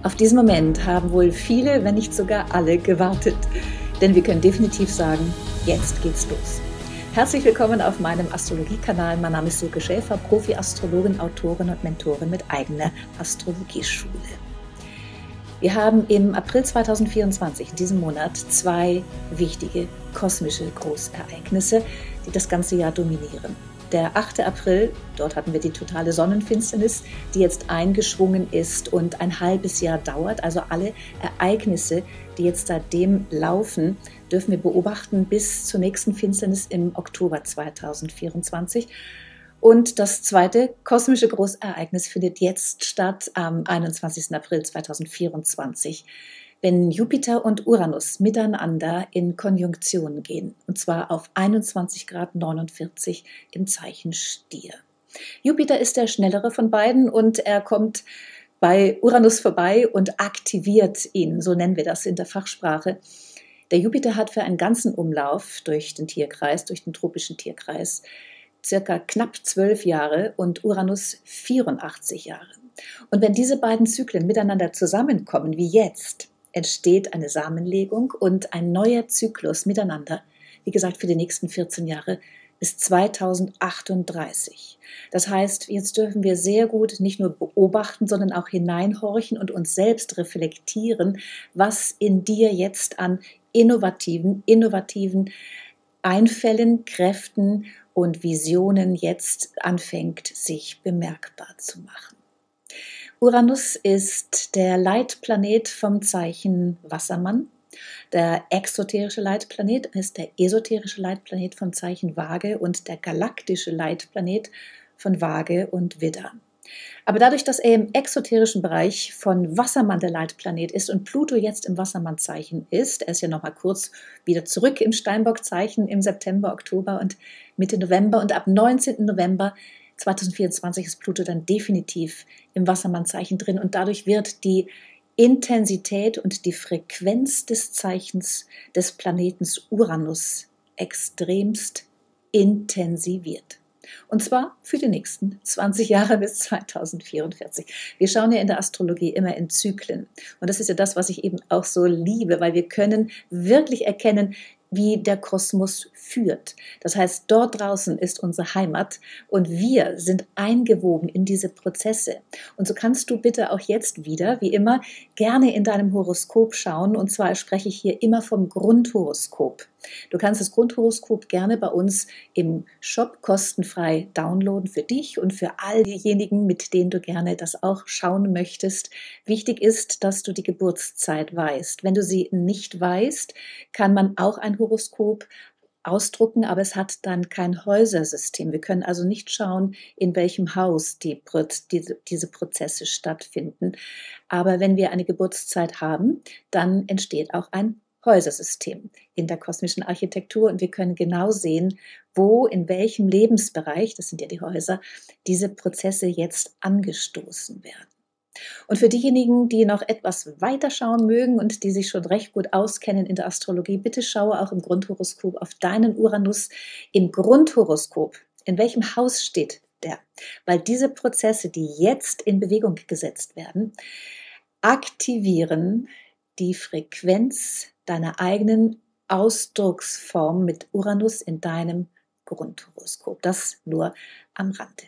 Auf diesen Moment haben wohl viele, wenn nicht sogar alle, gewartet. Denn wir können definitiv sagen, jetzt geht's los. Herzlich willkommen auf meinem Astrologiekanal. Mein Name ist Silke Schäfer, Profi-Astrologin, Autorin und Mentorin mit eigener Astrologieschule. Wir haben im April 2024, in diesem Monat, zwei wichtige kosmische Großereignisse, die das ganze Jahr dominieren. Der 8. April, dort hatten wir die totale Sonnenfinsternis, die jetzt eingeschwungen ist und ein halbes Jahr dauert. Also alle Ereignisse, die jetzt seitdem laufen, dürfen wir beobachten bis zur nächsten Finsternis im Oktober 2024. Und das zweite kosmische Großereignis findet jetzt statt am 21. April 2024, wenn Jupiter und Uranus miteinander in Konjunktion gehen, und zwar auf 21,49 Grad im Zeichen Stier. Jupiter ist der schnellere von beiden und er kommt bei Uranus vorbei und aktiviert ihn, so nennen wir das in der Fachsprache. Der Jupiter hat für einen ganzen Umlauf durch den Tierkreis, durch den tropischen Tierkreis, circa knapp 12 Jahre und Uranus 84 Jahre. Und wenn diese beiden Zyklen miteinander zusammenkommen, wie jetzt, entsteht eine Samenlegung und ein neuer Zyklus miteinander, wie gesagt, für die nächsten 14 Jahre bis 2038. Das heißt, jetzt dürfen wir sehr gut nicht nur beobachten, sondern auch hineinhorchen und uns selbst reflektieren, was in dir jetzt an innovativen Einfällen, Kräften und Visionen jetzt anfängt, sich bemerkbar zu machen. Uranus ist der Leitplanet vom Zeichen Wassermann. Der exoterische Leitplanet ist der esoterische Leitplanet vom Zeichen Waage und der galaktische Leitplanet von Waage und Widder. Aber dadurch, dass er im exoterischen Bereich von Wassermann der Leitplanet ist und Pluto jetzt im Wassermannzeichen ist, er ist ja nochmal kurz wieder zurück im Steinbockzeichen im September, Oktober und Mitte November, und ab 19. November 2024 ist Pluto dann definitiv im Wassermannzeichen drin, und dadurch wird die Intensität und die Frequenz des Zeichens des Planetens Uranus extremst intensiviert. Und zwar für die nächsten 20 Jahre bis 2044. Wir schauen ja in der Astrologie immer in Zyklen. Und das ist ja das, was ich eben auch so liebe, weil wir können wirklich erkennen, wie der Kosmos führt. Das heißt, dort draußen ist unsere Heimat und wir sind eingewoben in diese Prozesse. Und so kannst du bitte auch jetzt wieder, wie immer, gerne in deinem Horoskop schauen. Und zwar spreche ich hier immer vom Grundhoroskop. Du kannst das Grundhoroskop gerne bei uns im Shop kostenfrei downloaden für dich und für all diejenigen, mit denen du gerne das auch schauen möchtest. Wichtig ist, dass du die Geburtszeit weißt. Wenn du sie nicht weißt, kann man auch ein Horoskop ausdrucken, aber es hat dann kein Häusersystem. Wir können also nicht schauen, in welchem Haus diese Prozesse stattfinden. Aber wenn wir eine Geburtszeit haben, dann entsteht auch ein Häusersystem in der kosmischen Architektur, und wir können genau sehen, wo, in welchem Lebensbereich, das sind ja die Häuser, diese Prozesse jetzt angestoßen werden. Und für diejenigen, die noch etwas weiter schauen mögen und die sich schon recht gut auskennen in der Astrologie, bitte schaue auch im Grundhoroskop auf deinen Uranus. Im Grundhoroskop, in welchem Haus steht der? Weil diese Prozesse, die jetzt in Bewegung gesetzt werden, aktivieren die Frequenz deiner eigenen Ausdrucksform mit Uranus in deinem Grundhoroskop. Das nur am Rande.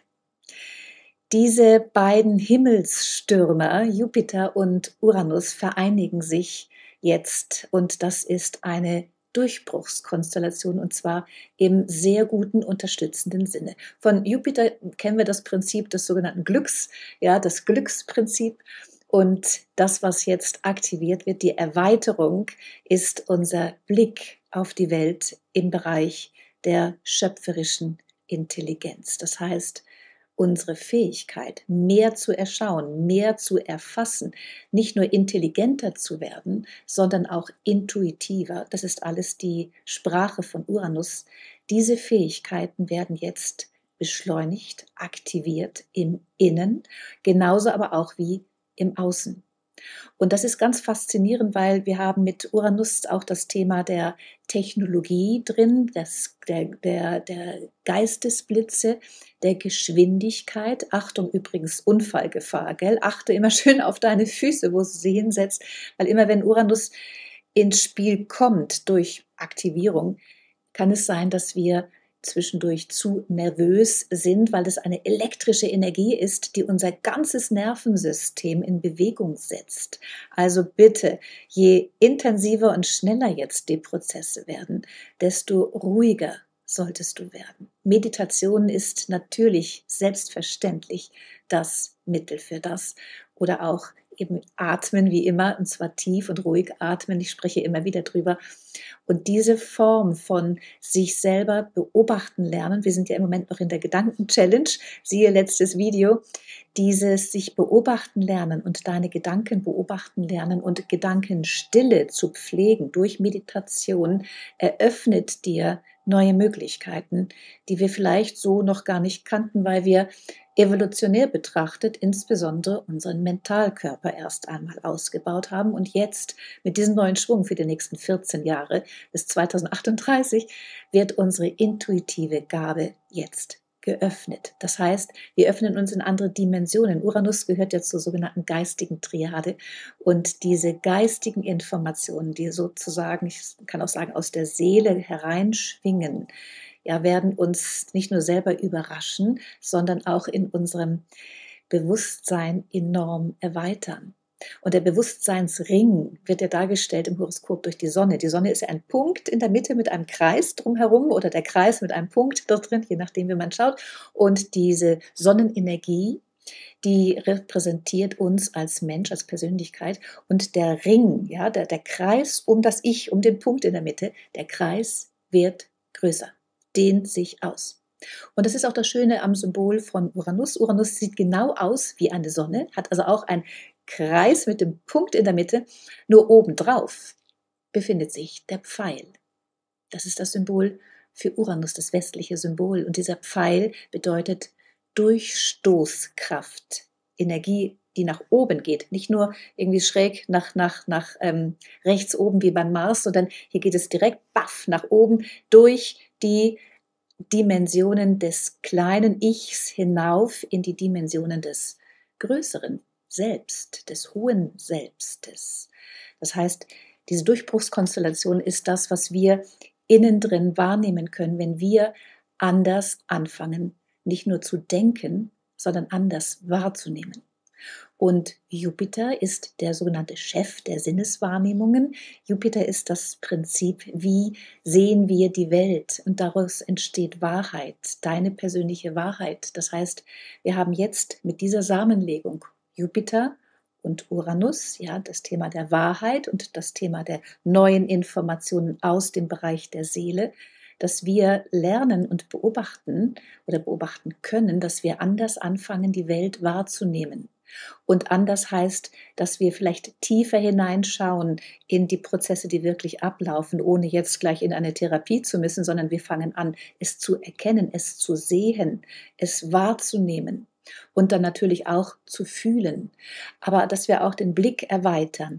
Diese beiden Himmelsstürmer, Jupiter und Uranus, vereinigen sich jetzt, und das ist eine Durchbruchskonstellation, und zwar im sehr guten unterstützenden Sinne. Von Jupiter kennen wir das Prinzip des sogenannten Glücks, ja, das Glücksprinzip. Und das, was jetzt aktiviert wird, die Erweiterung, ist unser Blick auf die Welt im Bereich der schöpferischen Intelligenz. Das heißt, unsere Fähigkeit, mehr zu erschauen, mehr zu erfassen, nicht nur intelligenter zu werden, sondern auch intuitiver. Das ist alles die Sprache von Uranus. Diese Fähigkeiten werden jetzt beschleunigt, aktiviert im Innen, genauso aber auch wie im Außen. Und das ist ganz faszinierend, weil wir haben mit Uranus auch das Thema der Technologie drin, der Geistesblitze, der Geschwindigkeit. Achtung übrigens, Unfallgefahr, gell? Achte immer schön auf deine Füße, wo du sie hinsetzt, weil immer wenn Uranus ins Spiel kommt durch Aktivierung, kann es sein, dass wir zwischendurch zu nervös sind, weil das eine elektrische Energie ist, die unser ganzes Nervensystem in Bewegung setzt. Also bitte, je intensiver und schneller jetzt die Prozesse werden, desto ruhiger solltest du werden. Meditation ist natürlich selbstverständlich das Mittel für das oder auch eben atmen wie immer, und zwar tief und ruhig atmen. Ich spreche immer wieder drüber. Und diese Form von sich selber beobachten lernen, wir sind ja im Moment noch in der Gedanken-Challenge, siehe letztes Video, dieses sich beobachten lernen und deine Gedanken beobachten lernen und Gedankenstille zu pflegen durch Meditation, eröffnet dir neue Möglichkeiten, die wir vielleicht so noch gar nicht kannten, weil wir evolutionär betrachtet insbesondere unseren Mentalkörper erst einmal ausgebaut haben und jetzt mit diesem neuen Schwung für die nächsten 14 Jahre bis 2038 wird unsere intuitive Gabe jetzt geöffnet. Das heißt, wir öffnen uns in andere Dimensionen. Uranus gehört ja zur sogenannten geistigen Triade und diese geistigen Informationen, die sozusagen, ich kann auch sagen, aus der Seele hereinschwingen, ja, werden uns nicht nur selber überraschen, sondern auch in unserem Bewusstsein enorm erweitern. Und der Bewusstseinsring wird ja dargestellt im Horoskop durch die Sonne. Die Sonne ist ja ein Punkt in der Mitte mit einem Kreis drumherum oder der Kreis mit einem Punkt dort drin, je nachdem, wie man schaut. Und diese Sonnenenergie, die repräsentiert uns als Mensch, als Persönlichkeit. Und der Ring, ja, der Kreis um das Ich, um den Punkt in der Mitte, der Kreis wird größer, dehnt sich aus. Und das ist auch das Schöne am Symbol von Uranus. Uranus sieht genau aus wie eine Sonne, hat also auch einen Kreis mit dem Punkt in der Mitte, nur obendrauf befindet sich der Pfeil. Das ist das Symbol für Uranus, das westliche Symbol. Und dieser Pfeil bedeutet Durchstoßkraft, Energie, die nach oben geht. Nicht nur irgendwie schräg nach rechts oben wie beim Mars, sondern hier geht es direkt baff nach oben durch die Dimensionen des kleinen Ichs hinauf in die Dimensionen des größeren Selbst, des hohen Selbstes. Das heißt, diese Durchbruchskonstellation ist das, was wir innen drin wahrnehmen können, wenn wir anders anfangen, nicht nur zu denken, sondern anders wahrzunehmen. Und Jupiter ist der sogenannte Chef der Sinneswahrnehmungen. Jupiter ist das Prinzip, wie sehen wir die Welt? Und daraus entsteht Wahrheit, deine persönliche Wahrheit. Das heißt, wir haben jetzt mit dieser Samenlegung Jupiter und Uranus, ja, das Thema der Wahrheit und das Thema der neuen Informationen aus dem Bereich der Seele, dass wir lernen und beobachten oder beobachten können, dass wir anders anfangen, die Welt wahrzunehmen. Und anders heißt, dass wir vielleicht tiefer hineinschauen in die Prozesse, die wirklich ablaufen, ohne jetzt gleich in eine Therapie zu müssen, sondern wir fangen an, es zu erkennen, es zu sehen, es wahrzunehmen und dann natürlich auch zu fühlen. Aber dass wir auch den Blick erweitern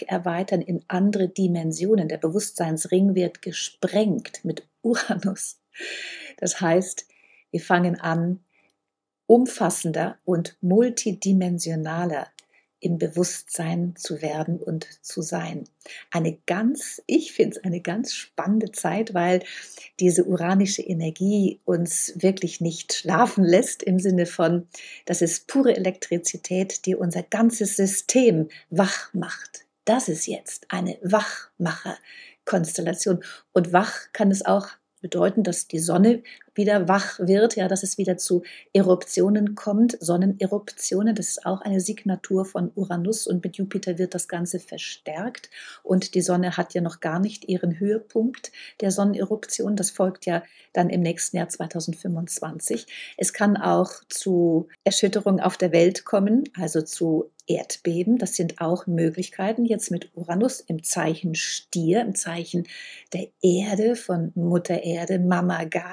in andere Dimensionen. Der Bewusstseinsring wird gesprengt mit Uranus. Das heißt, wir fangen an, umfassender und multidimensionaler im Bewusstsein zu werden und zu sein. Ich finde es eine ganz spannende Zeit, weil diese uranische Energie uns wirklich nicht schlafen lässt im Sinne von, das ist pure Elektrizität, die unser ganzes System wach macht. Das ist jetzt eine Wachmacher-Konstellation. Und wach kann es auch bedeuten, dass die Sonne wieder wach wird, ja, dass es wieder zu Eruptionen kommt, Sonneneruptionen, das ist auch eine Signatur von Uranus und mit Jupiter wird das Ganze verstärkt und die Sonne hat ja noch gar nicht ihren Höhepunkt der Sonneneruption, das folgt ja dann im nächsten Jahr 2025. Es kann auch zu Erschütterungen auf der Welt kommen, also zu Erdbeben, das sind auch Möglichkeiten jetzt mit Uranus im Zeichen Stier, im Zeichen der Erde, von Mutter Erde, Mama Gaia, das ist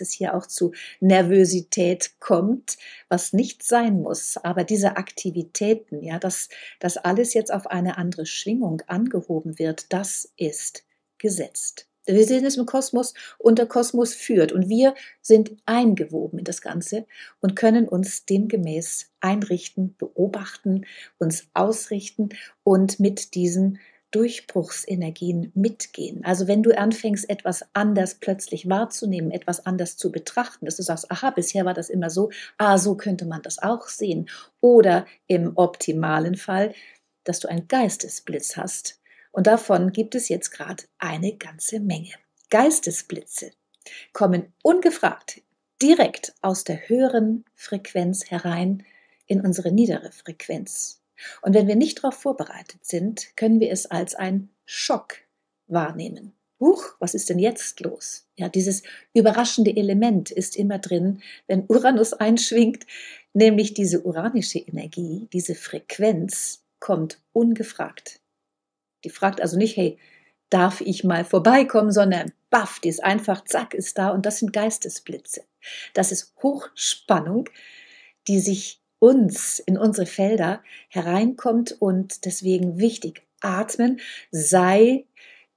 es hier auch zu Nervosität kommt, was nicht sein muss. Aber diese Aktivitäten, ja, dass das alles jetzt auf eine andere Schwingung angehoben wird, das ist gesetzt. Wir sehen es im Kosmos und der Kosmos führt und wir sind eingewoben in das Ganze und können uns demgemäß einrichten, beobachten, uns ausrichten und mit diesen Durchbruchsenergien mitgehen. Also wenn du anfängst, etwas anders plötzlich wahrzunehmen, etwas anders zu betrachten, dass du sagst, aha, bisher war das immer so, so könnte man das auch sehen. Oder im optimalen Fall, dass du einen Geistesblitz hast. Und davon gibt es jetzt gerade eine ganze Menge. Geistesblitze kommen ungefragt direkt aus der höheren Frequenz herein in unsere niedere Frequenz. Und wenn wir nicht darauf vorbereitet sind, können wir es als einen Schock wahrnehmen. Huch, was ist denn jetzt los? Ja, dieses überraschende Element ist immer drin, wenn Uranus einschwingt, nämlich diese uranische Energie, diese Frequenz kommt ungefragt. Die fragt also nicht, hey, darf ich mal vorbeikommen, sondern baff, die ist einfach, zack, ist da und das sind Geistesblitze. Das ist Hochspannung, die sich uns in unsere Felder hereinkommt und deswegen wichtig, atmen, sei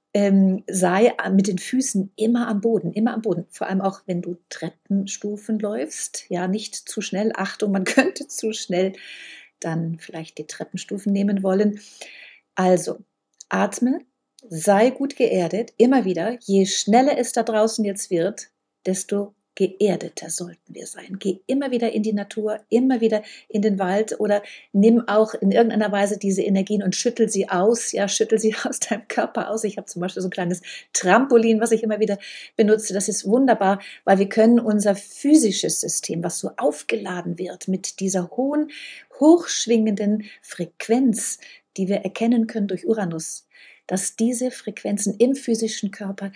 mit den Füßen immer am Boden, vor allem auch wenn du Treppenstufen läufst, ja, nicht zu schnell, Achtung, man könnte zu schnell dann vielleicht die Treppenstufen nehmen wollen. Also, atme, sei gut geerdet, immer wieder. Je schneller es da draußen jetzt wird, desto geerdeter sollten wir sein. Geh immer wieder in die Natur, immer wieder in den Wald oder nimm auch in irgendeiner Weise diese Energien und schüttel sie aus. Ja, schüttel sie aus deinem Körper aus. Ich habe zum Beispiel so ein kleines Trampolin, was ich immer wieder benutze. Das ist wunderbar, weil wir können unser physisches System, was so aufgeladen wird mit dieser hohen, hochschwingenden Frequenz, die wir erkennen können durch Uranus, dass diese Frequenzen im physischen Körper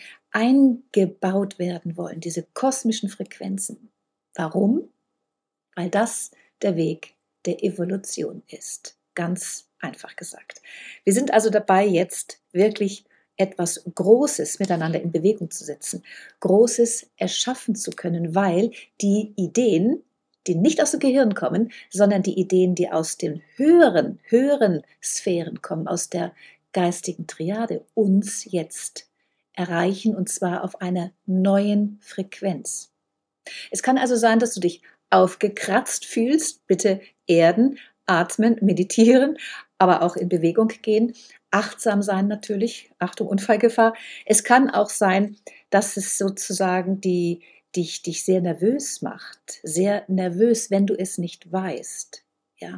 eingebaut werden wollen, diese kosmischen Frequenzen. Warum? Weil das der Weg der Evolution ist. Ganz einfach gesagt. Wir sind also dabei, jetzt wirklich etwas Großes miteinander in Bewegung zu setzen, Großes erschaffen zu können, weil die Ideen, die nicht aus dem Gehirn kommen, sondern die Ideen, die aus den höheren Sphären kommen, aus der geistigen Triade, uns jetzt erreichen und zwar auf einer neuen Frequenz. Es kann also sein, dass du dich aufgekratzt fühlst. Bitte erden, atmen, meditieren, aber auch in Bewegung gehen. Achtsam sein natürlich. Achtung, Unfallgefahr. Es kann auch sein, dass es sozusagen dich sehr nervös macht. Sehr nervös, wenn du es nicht weißt. Ja.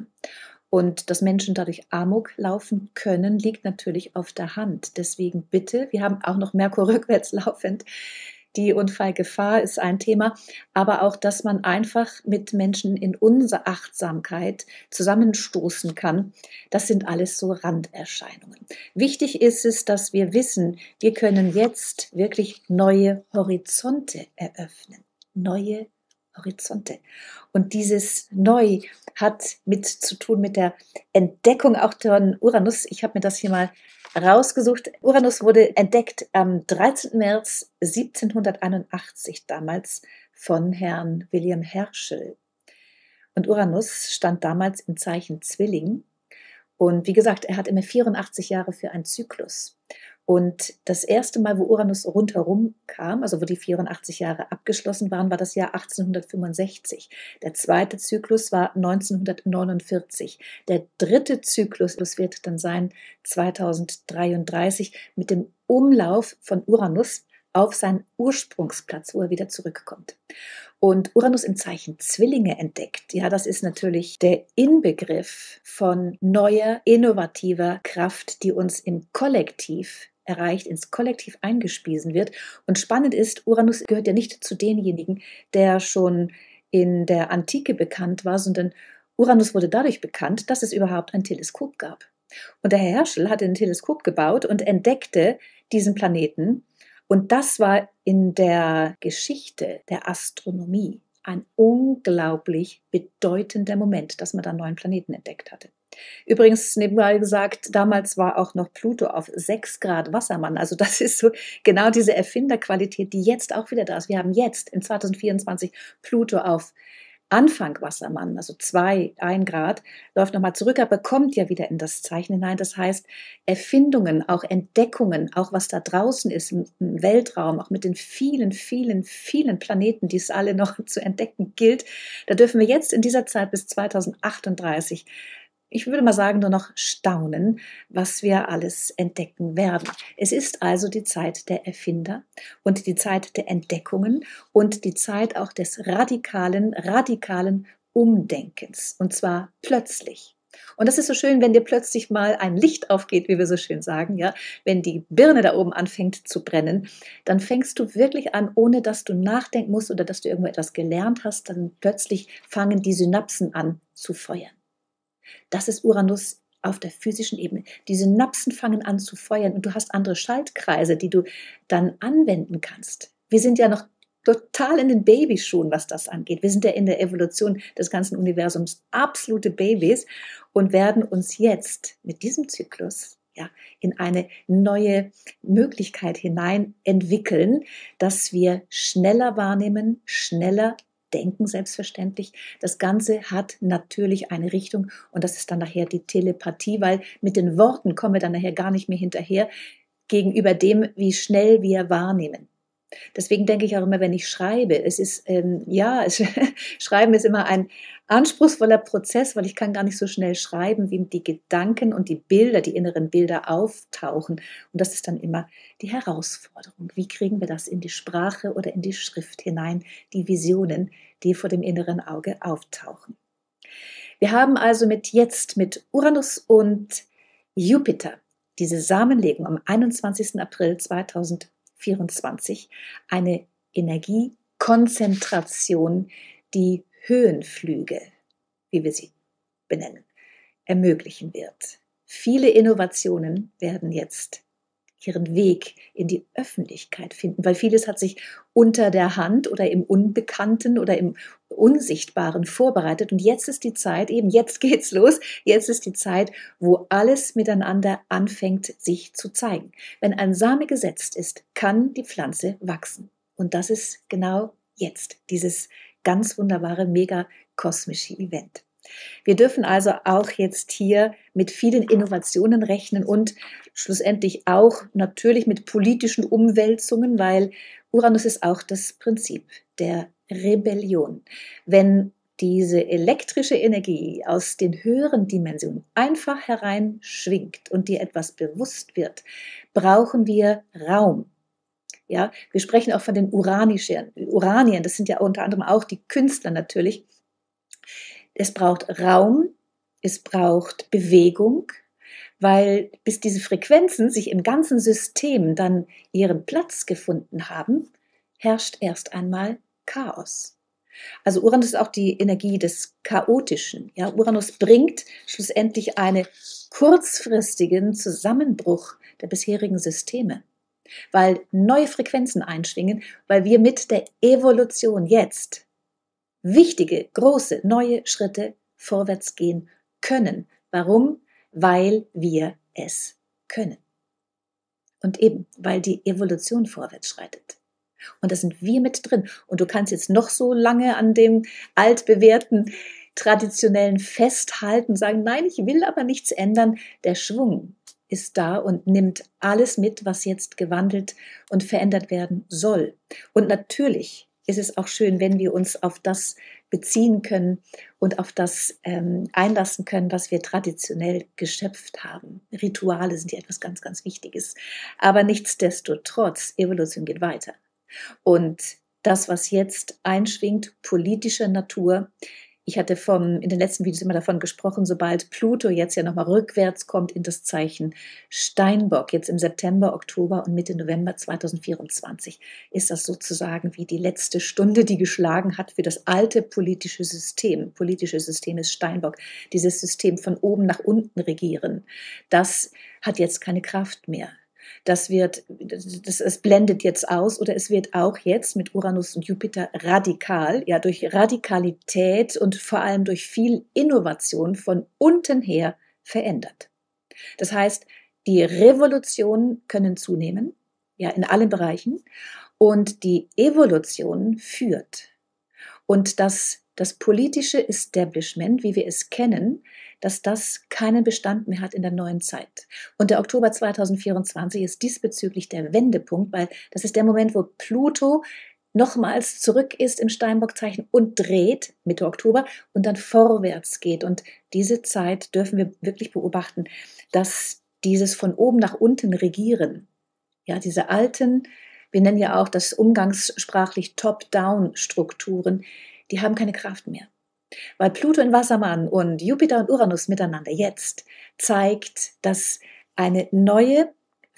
Und dass Menschen dadurch Amok laufen können, liegt natürlich auf der Hand. Deswegen bitte, wir haben auch noch Merkur rückwärts laufend. Die Unfallgefahr ist ein Thema, aber auch, dass man einfach mit Menschen in unserer Achtsamkeit zusammenstoßen kann. Das sind alles so Randerscheinungen. Wichtig ist es, dass wir wissen, wir können jetzt wirklich neue Horizonte eröffnen. Neue Horizonte. Und dieses Neu hat zu tun mit der Entdeckung auch von Uranus. Ich habe mir das hier mal rausgesucht. Uranus wurde entdeckt am 13. März 1781 damals von Herrn William Herschel. Und Uranus stand damals im Zeichen Zwilling. Und wie gesagt, er hat immer 84 Jahre für einen Zyklus. Und das erste Mal, wo Uranus rundherum kam, also wo die 84 Jahre abgeschlossen waren, war das Jahr 1865. Der zweite Zyklus war 1949. Der dritte Zyklus wird dann sein 2033 mit dem Umlauf von Uranus auf seinen Ursprungsplatz, wo er wieder zurückkommt. Und Uranus im Zeichen Zwillinge entdeckt, ja, das ist natürlich der Inbegriff von neuer, innovativer Kraft, die uns im Kollektiv erreicht, ins Kollektiv eingespiesen wird. Und spannend ist, Uranus gehört ja nicht zu denjenigen, der schon in der Antike bekannt war, sondern Uranus wurde dadurch bekannt, dass es überhaupt ein Teleskop gab. Und der Herr Herschel hatte ein Teleskop gebaut und entdeckte diesen Planeten. Und das war in der Geschichte der Astronomie ein unglaublich bedeutender Moment, dass man da einen neuen Planeten entdeckt hatte. Übrigens, nebenbei gesagt, damals war auch noch Pluto auf 6 Grad Wassermann. Also das ist so genau diese Erfinderqualität, die jetzt auch wieder da ist. Wir haben jetzt in 2024 Pluto auf Anfang Wassermann, also 2, 1 Grad, läuft nochmal zurück, aber kommt ja wieder in das Zeichen hinein. Das heißt, Erfindungen, auch Entdeckungen, auch was da draußen ist im Weltraum, auch mit den vielen, vielen, vielen Planeten, die es alle noch zu entdecken gilt, da dürfen wir jetzt in dieser Zeit bis 2038, ich würde mal sagen, nur noch staunen, was wir alles entdecken werden. Es ist also die Zeit der Erfinder und die Zeit der Entdeckungen und die Zeit auch des radikalen Umdenkens. Und zwar plötzlich. Und das ist so schön, wenn dir plötzlich mal ein Licht aufgeht, wie wir so schön sagen, ja, wenn die Birne da oben anfängt zu brennen, dann fängst du wirklich an, ohne dass du nachdenken musst oder dass du irgendwo etwas gelernt hast, dann plötzlich fangen die Synapsen an zu feuern. Das ist Uranus auf der physischen Ebene. Die Synapsen fangen an zu feuern und du hast andere Schaltkreise, die du dann anwenden kannst. Wir sind ja noch total in den Babyschuhen, was das angeht. Wir sind ja in der Evolution des ganzen Universums absolute Babys und werden uns jetzt mit diesem Zyklus ja, in eine neue Möglichkeit hinein entwickeln, dass wir schneller wahrnehmen, schneller denken selbstverständlich. Das Ganze hat natürlich eine Richtung und das ist dann nachher die Telepathie, weil mit den Worten kommen wir dann nachher gar nicht mehr hinterher gegenüber dem, wie schnell wir wahrnehmen. Deswegen denke ich auch immer, wenn ich schreibe, es ist, Schreiben ist immer ein anspruchsvoller Prozess, weil ich kann gar nicht so schnell schreiben, wie die Gedanken und die Bilder, die inneren Bilder auftauchen. Und das ist dann immer die Herausforderung. Wie kriegen wir das in die Sprache oder in die Schrift hinein, die Visionen, die vor dem inneren Auge auftauchen. Wir haben also mit Uranus und Jupiter diese Samenlegung am 21. April 2024 eine Energiekonzentration, die Höhenflüge, wie wir sie benennen, ermöglichen wird. Viele Innovationen werden jetzt ihren Weg in die Öffentlichkeit finden, weil vieles hat sich unter der Hand oder im Unbekannten oder im Unsichtbaren vorbereitet. Und jetzt ist die Zeit, eben jetzt geht's los, jetzt ist die Zeit, wo alles miteinander anfängt, sich zu zeigen. Wenn ein Same gesetzt ist, kann die Pflanze wachsen. Und das ist genau jetzt, dieses ganz wunderbare, mega kosmische Event. Wir dürfen also auch jetzt hier mit vielen Innovationen rechnen und schlussendlich auch natürlich mit politischen Umwälzungen, weil Uranus ist auch das Prinzip der Rebellion. Wenn diese elektrische Energie aus den höheren Dimensionen einfach hereinschwingt und dir etwas bewusst wird, brauchen wir Raum. Ja, wir sprechen auch von den Uraniern, das sind ja unter anderem auch die Künstler natürlich. Es braucht Raum, es braucht Bewegung, weil bis diese Frequenzen sich im ganzen System dann ihren Platz gefunden haben, herrscht erst einmal Chaos. Also Uranus ist auch die Energie des Chaotischen. Ja, Uranus bringt schlussendlich einen kurzfristigen Zusammenbruch der bisherigen Systeme, weil neue Frequenzen einschwingen, weil wir mit der Evolution jetzt wichtige, große, neue Schritte vorwärts gehen können. Warum? Weil wir es können. Und eben, weil die Evolution vorwärts schreitet. Und da sind wir mit drin. Und du kannst jetzt noch so lange an dem altbewährten, traditionellen festhalten, sagen, nein, ich will aber nichts ändern. Der Schwung ist da und nimmt alles mit, was jetzt gewandelt und verändert werden soll. Und natürlich ist es auch schön, wenn wir uns auf das beziehen können und auf das einlassen können, was wir traditionell geschöpft haben. Rituale sind ja etwas ganz, ganz Wichtiges. Aber nichtsdestotrotz, Evolution geht weiter. Und das, was jetzt einschwingt, politischer Natur, ich hatte in den letzten Videos immer davon gesprochen, sobald Pluto jetzt ja nochmal rückwärts kommt in das Zeichen Steinbock, jetzt im September, Oktober und Mitte November 2024, ist das sozusagen wie die letzte Stunde, die geschlagen hat für das alte politische System. Politische System ist Steinbock, dieses System von oben nach unten regieren. Das hat jetzt keine Kraft mehr. Es blendet jetzt aus oder es wird auch jetzt mit Uranus und Jupiter radikal, ja durch Radikalität und vor allem durch viel Innovation von unten her verändert. Das heißt, die Revolutionen können zunehmen, ja, in allen Bereichen, und die Evolution führt. Und dass das politische Establishment, wie wir es kennen, dass das keinen Bestand mehr hat in der neuen Zeit. Und der Oktober 2024 ist diesbezüglich der Wendepunkt, weil das ist der Moment, wo Pluto nochmals zurück ist im Steinbock-Zeichen und dreht, Mitte Oktober, und dann vorwärts geht. Und diese Zeit dürfen wir wirklich beobachten, dass dieses von oben nach unten Regieren, ja, diese alten, wir nennen ja auch das umgangssprachlich Top-Down-Strukturen, die haben keine Kraft mehr. Weil Pluto in Wassermann und Jupiter und Uranus miteinander jetzt zeigt, dass eine neue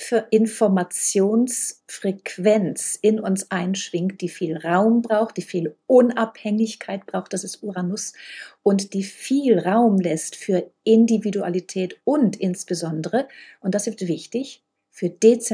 Informationsfrequenz in uns einschwingt, die viel Raum braucht, die viel Unabhängigkeit braucht, das ist Uranus, und die viel Raum lässt für Individualität und insbesondere, und das ist wichtig, für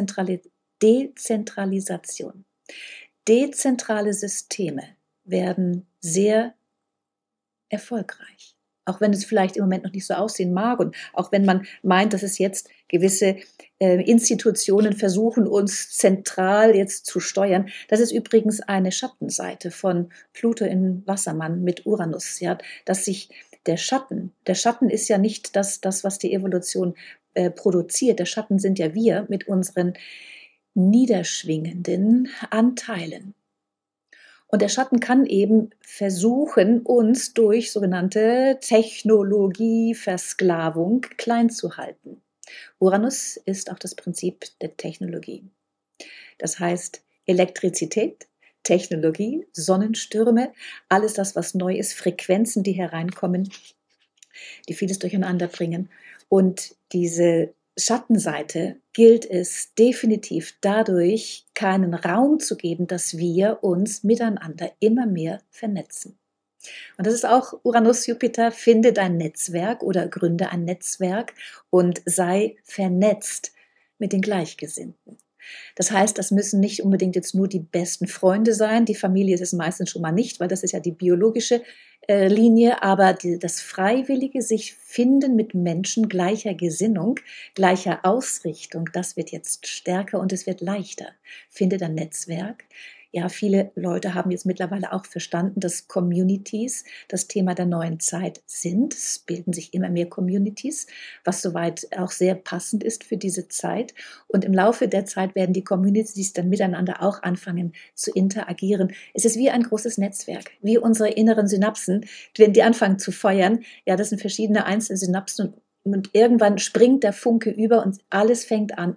Dezentralisation. Dezentrale Systeme werden sehr erfolgreich. Auch wenn es vielleicht im Moment noch nicht so aussehen mag und auch wenn man meint, dass es jetzt gewisse Institutionen versuchen, uns zentral jetzt zu steuern. Das ist übrigens eine Schattenseite von Pluto in Wassermann mit Uranus, ja, dass sich der Schatten ist ja nicht das was die Evolution produziert. Der Schatten sind ja wir mit unseren niederschwingenden Anteilen. Und der Schatten kann eben versuchen, uns durch sogenannte Technologieversklavung klein zu halten. Uranus ist auch das Prinzip der Technologie. Das heißt Elektrizität, Technologie, Sonnenstürme, alles das, was neu ist, Frequenzen, die hereinkommen, die vieles durcheinander bringen. Und diese Schattenseite gilt es definitiv dadurch, keinen Raum zu geben, dass wir uns miteinander immer mehr vernetzen. Und das ist auch Uranus, Jupiter, finde dein Netzwerk oder gründe ein Netzwerk und sei vernetzt mit den Gleichgesinnten. Das heißt, das müssen nicht unbedingt jetzt nur die besten Freunde sein. Die Familie ist es meistens schon mal nicht, weil das ist ja die biologische Linie. Aber das freiwillige sich finden mit Menschen gleicher Gesinnung, gleicher Ausrichtung, das wird jetzt stärker und es wird leichter. Finde dein Netzwerk. Ja, viele Leute haben jetzt mittlerweile auch verstanden, dass Communities das Thema der neuen Zeit sind. Es bilden sich immer mehr Communities, was soweit auch sehr passend ist für diese Zeit. Und im Laufe der Zeit werden die Communities dann miteinander auch anfangen zu interagieren. Es ist wie ein großes Netzwerk, wie unsere inneren Synapsen, wenn die anfangen zu feuern. Ja, das sind verschiedene einzelne Synapsen und irgendwann springt der Funke über und alles fängt an,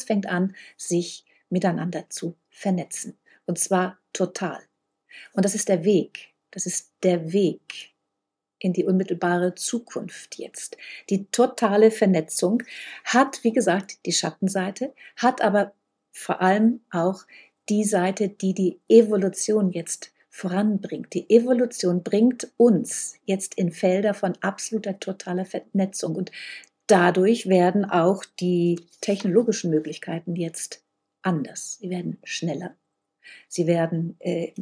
sich miteinander zu vernetzen. Und zwar total. Und das ist der Weg. Das ist der Weg in die unmittelbare Zukunft jetzt. Die totale Vernetzung hat, wie gesagt, die Schattenseite, hat aber vor allem auch die Seite, die die Evolution jetzt voranbringt. Die Evolution bringt uns jetzt in Felder von absoluter totaler Vernetzung. Und dadurch werden auch die technologischen Möglichkeiten jetzt anders. Sie werden schneller. Sie werden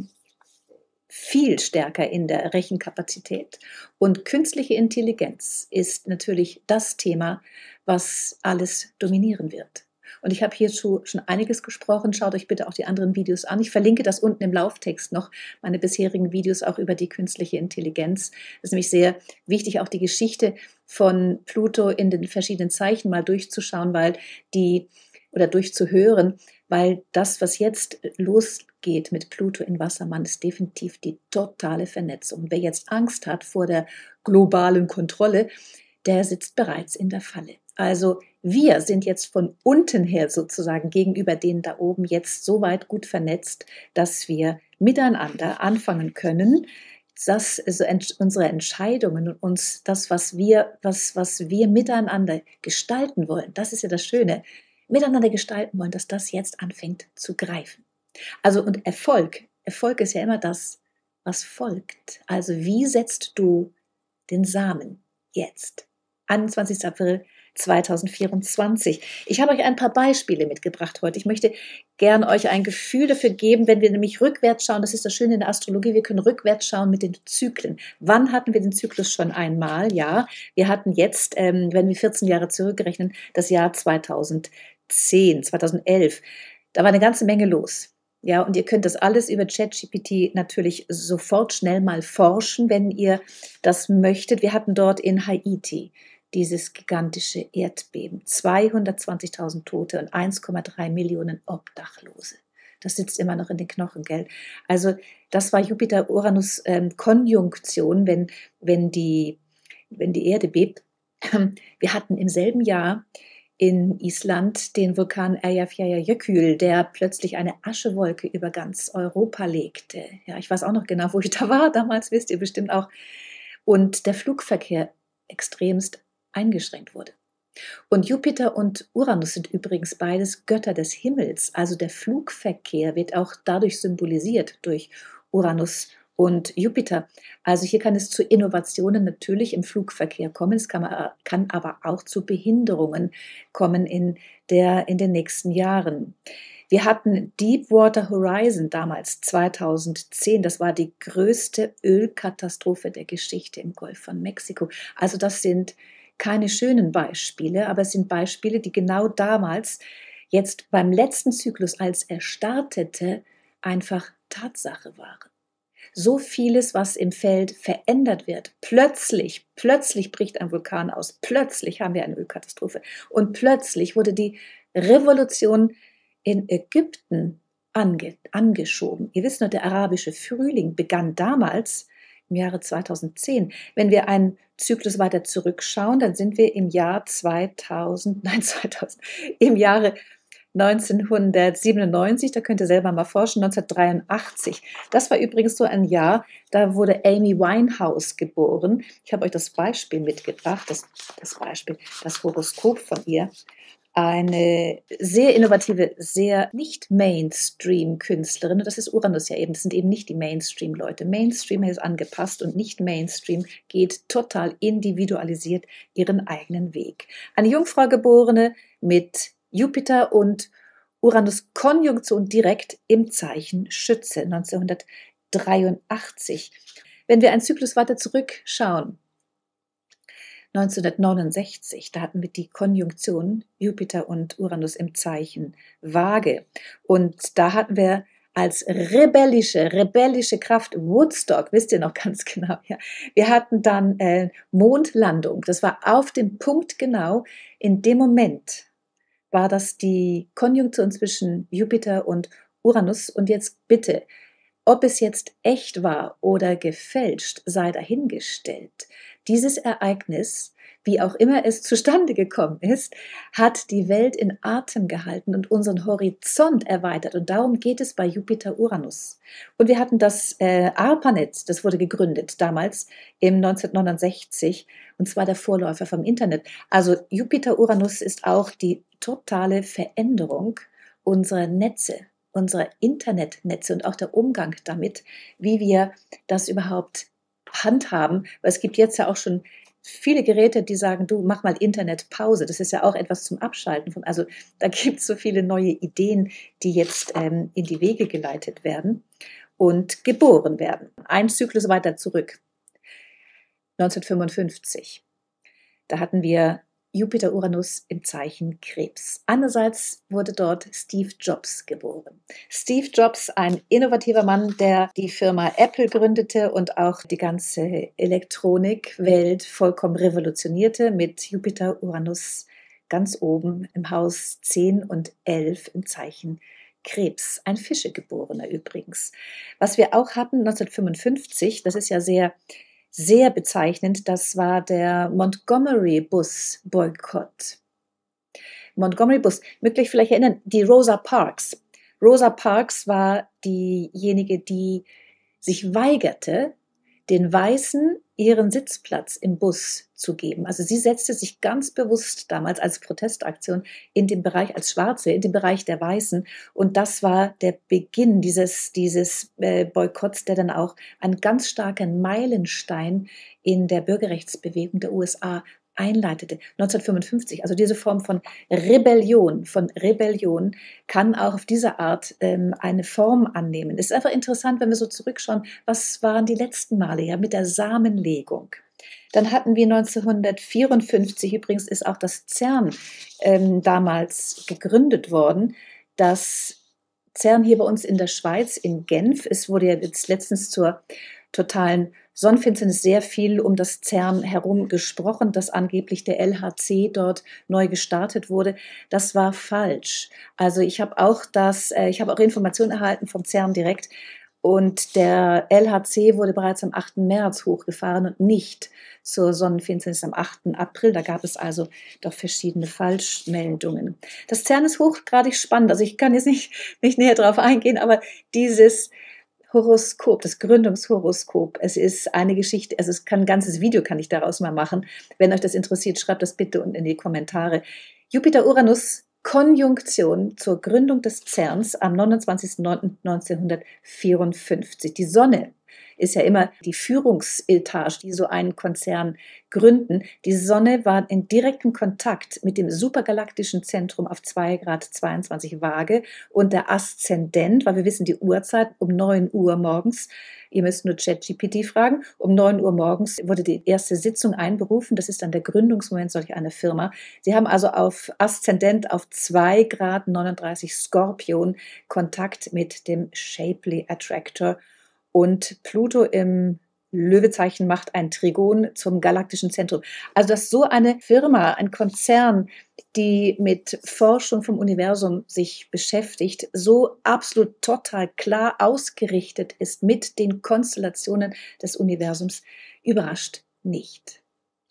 viel stärker in der Rechenkapazität. Und künstliche Intelligenz ist natürlich das Thema, was alles dominieren wird. Und ich habe hierzu schon einiges gesprochen. Schaut euch bitte auch die anderen Videos an. Ich verlinke das unten im Lauftext noch, meine bisherigen Videos auch über die künstliche Intelligenz. Es ist nämlich sehr wichtig, auch die Geschichte von Pluto in den verschiedenen Zeichen mal durchzuschauen, oder durchzuhören, weil das, was jetzt losgeht mit Pluto in Wassermann, ist definitiv die totale Vernetzung. Wer jetzt Angst hat vor der globalen Kontrolle, der sitzt bereits in der Falle. Also wir sind jetzt von unten her sozusagen gegenüber denen da oben jetzt so weit gut vernetzt, dass wir miteinander anfangen können, dass also unsere Entscheidungen und uns das, was wir miteinander gestalten wollen, das ist ja das Schöne, miteinander gestalten wollen, dass das jetzt anfängt zu greifen. Also und Erfolg ist ja immer das, was folgt. Also wie setzt du den Samen jetzt? 21. April 2024. Ich habe euch ein paar Beispiele mitgebracht heute. Ich möchte gern euch ein Gefühl dafür geben, wenn wir nämlich rückwärts schauen. Das ist das Schöne in der Astrologie, wir können rückwärts schauen mit den Zyklen. Wann hatten wir den Zyklus schon einmal? Ja, wir hatten jetzt, wenn wir 14 Jahre zurückrechnen, das Jahr 2010, 2011. Da war eine ganze Menge los. Ja, und ihr könnt das alles über ChatGPT natürlich sofort schnell mal forschen, wenn ihr das möchtet. Wir hatten dort in Haiti dieses gigantische Erdbeben, 220.000 Tote und 1,3 Millionen Obdachlose. Das sitzt immer noch in den Knochen, gell? Also das war Jupiter-Uranus-Konjunktion, wenn die Erde bebt. Wir hatten im selben Jahr in Island den Vulkan Eyjafjallajökull, der plötzlich eine Aschewolke über ganz Europa legte. Ja, ich weiß auch noch genau, wo ich da war damals, wisst ihr bestimmt auch. Und der Flugverkehr extremst eingeschränkt wurde. Und Jupiter und Uranus sind übrigens beides Götter des Himmels. Also der Flugverkehr wird auch dadurch symbolisiert durch Uranus und Jupiter. Also hier kann es zu Innovationen natürlich im Flugverkehr kommen. Es kann aber auch zu Behinderungen kommen in den nächsten Jahren. Wir hatten Deepwater Horizon damals 2010. Das war die größte Ölkatastrophe der Geschichte im Golf von Mexiko. Also das sind keine schönen Beispiele, aber es sind Beispiele, die genau damals, jetzt beim letzten Zyklus, als er startete, einfach Tatsache waren. So vieles, was im Feld verändert wird. Plötzlich bricht ein Vulkan aus. Plötzlich haben wir eine Ölkatastrophe. Und plötzlich wurde die Revolution in Ägypten angeschoben. Ihr wisst noch, der arabische Frühling begann damals im Jahre 2010. Wenn wir einen Zyklus weiter zurückschauen, dann sind wir im Jahre 1997, da könnt ihr selber mal forschen, 1983. Das war übrigens so ein Jahr, da wurde Amy Winehouse geboren. Ich habe euch das Beispiel mitgebracht, das Horoskop von ihr. Eine sehr innovative, sehr nicht Mainstream-Künstlerin. Und das ist Uranus ja eben. Das sind eben nicht die Mainstream-Leute. Mainstream ist angepasst und nicht Mainstream geht total individualisiert ihren eigenen Weg. Eine Jungfrau geborene mit Jupiter und Uranus-Konjunktion direkt im Zeichen Schütze 1983. Wenn wir einen Zyklus weiter zurückschauen, 1969, da hatten wir die Konjunktion Jupiter und Uranus im Zeichen Waage. Und da hatten wir als rebellische Kraft Woodstock, wisst ihr noch ganz genau. Ja. Wir hatten dann Mondlandung, das war auf dem Punkt genau, in dem Moment war das die Konjunktion zwischen Jupiter und Uranus. Und jetzt bitte, ob es jetzt echt war oder gefälscht, sei dahingestellt. Dieses Ereignis, wie auch immer es zustande gekommen ist, hat die Welt in Atem gehalten und unseren Horizont erweitert. Und darum geht es bei Jupiter-Uranus. Und wir hatten das ARPANET, das wurde gegründet damals im 1969, und zwar der Vorläufer vom Internet. Also Jupiter-Uranus ist auch die totale Veränderung unserer Netze, unserer Internetnetze und auch der Umgang damit, wie wir das überhaupt handhaben. Weil es gibt jetzt ja auch schon viele Geräte, die sagen, du mach mal Internetpause. Das ist ja auch etwas zum Abschalten. Also da gibt es so viele neue Ideen, die jetzt in die Wege geleitet werden und geboren werden. Ein Zyklus weiter zurück, 1955. Da hatten wir Jupiter-Uranus im Zeichen Krebs. Andererseits wurde dort Steve Jobs geboren. Steve Jobs, ein innovativer Mann, der die Firma Apple gründete und auch die ganze Elektronikwelt vollkommen revolutionierte mit Jupiter-Uranus ganz oben im Haus 10 und 11 im Zeichen Krebs. Ein Fischegeborener übrigens. Was wir auch hatten 1955, das ist ja sehr bezeichnend, das war der Montgomery-Bus-Boykott. Montgomery-Bus, mögt ihr euch vielleicht erinnern, die Rosa Parks. Rosa Parks war diejenige, die sich weigerte, den Weißen ihren Sitzplatz im Bus zu geben. Also sie setzte sich ganz bewusst damals als Protestaktion in den Bereich, als Schwarze, in den Bereich der Weißen. Und das war der Beginn dieses Boykotts, der dann auch ein ganz starker Meilenstein in der Bürgerrechtsbewegung der USA einleitete, 1955. Also diese Form Rebellion, von Rebellion kann auch auf diese Art eine Form annehmen. Es ist einfach interessant, wenn wir so zurückschauen, was waren die letzten Male, ja, mit der Samenlegung. Dann hatten wir 1954, übrigens ist auch das CERN damals gegründet worden, das CERN hier bei uns in der Schweiz, in Genf. Es wurde ja jetzt letztens zur totalen Sonnenfinsternis sehr viel um das CERN herum gesprochen, dass angeblich der LHC dort neu gestartet wurde. Das war falsch. Also ich habe auch Informationen erhalten vom CERN direkt. Und der LHC wurde bereits am 8. März hochgefahren und nicht zur Sonnenfinsternis am 8. April. Da gab es also doch verschiedene Falschmeldungen. Das CERN ist hochgradig spannend. Also ich kann jetzt nicht näher darauf eingehen, aber dieses Horoskop, das Gründungshoroskop, es ist eine Geschichte, also es kann ein ganzes Video kann ich daraus mal machen. Wenn euch das interessiert, schreibt das bitte unten in die Kommentare. Jupiter-Uranus Konjunktion zur Gründung des CERNs am 29.09.1954. Die Sonne ist ja immer die Führungsetage, die so einen Konzern gründen. Die Sonne war in direktem Kontakt mit dem supergalaktischen Zentrum auf 2,22 Grad Waage und der Aszendent, weil wir wissen die Uhrzeit, um 9 Uhr morgens. Ihr müsst nur ChatGPT fragen. Um 9 Uhr morgens wurde die erste Sitzung einberufen. Das ist dann der Gründungsmoment solch einer Firma. Sie haben also auf Aszendent auf 2,39 Grad Skorpion Kontakt mit dem Shapley Attractor. Und Pluto im Löwezeichen macht ein Trigon zum galaktischen Zentrum. Also dass so eine Firma, ein Konzern, die mit Forschung vom Universum sich beschäftigt, so absolut total klar ausgerichtet ist mit den Konstellationen des Universums, überrascht nicht.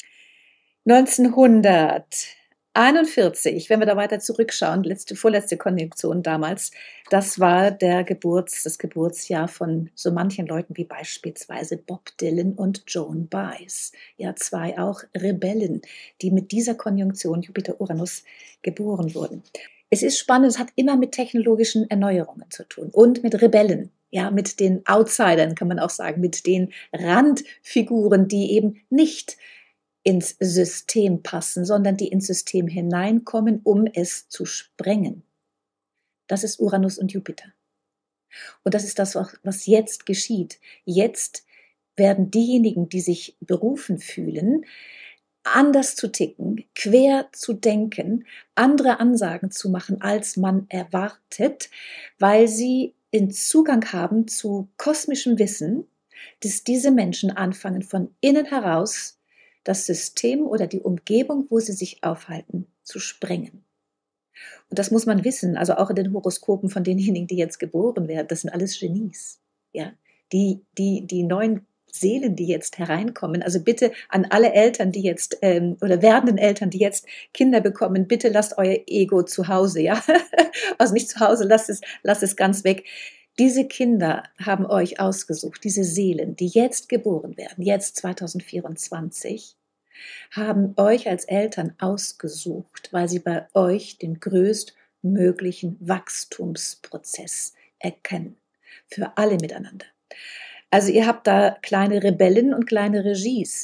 1941, wenn wir da weiter zurückschauen, vorletzte Konjunktion damals, das war das Geburtsjahr von so manchen Leuten wie beispielsweise Bob Dylan und Joan Baez. Ja, zwei auch Rebellen, die mit dieser Konjunktion Jupiter-Uranus geboren wurden. Es ist spannend, es hat immer mit technologischen Erneuerungen zu tun und mit Rebellen. Ja, mit den Outsidern kann man auch sagen, mit den Randfiguren, die eben nicht ins System passen, sondern die ins System hineinkommen, um es zu sprengen. Das ist Uranus und Jupiter. Und das ist das, was jetzt geschieht. Jetzt werden diejenigen, die sich berufen fühlen, anders zu ticken, quer zu denken, andere Ansagen zu machen, als man erwartet, weil sie den Zugang haben zu kosmischem Wissen, dass diese Menschen anfangen, von innen heraus das System oder die Umgebung, wo sie sich aufhalten, zu sprengen. Und das muss man wissen, also auch in den Horoskopen von denjenigen, die jetzt geboren werden, das sind alles Genies. Ja, die neuen Seelen, die jetzt hereinkommen, also bitte an alle Eltern, die jetzt oder werdenden Eltern, die jetzt Kinder bekommen, bitte lasst euer Ego zu Hause, ja, also nicht zu Hause, lasst es ganz weg. Diese Kinder haben euch ausgesucht, diese Seelen, die jetzt geboren werden, jetzt 2024, haben euch als Eltern ausgesucht, weil sie bei euch den größtmöglichen Wachstumsprozess erkennen. Für alle miteinander. Also ihr habt da kleine Rebellen und kleine Genies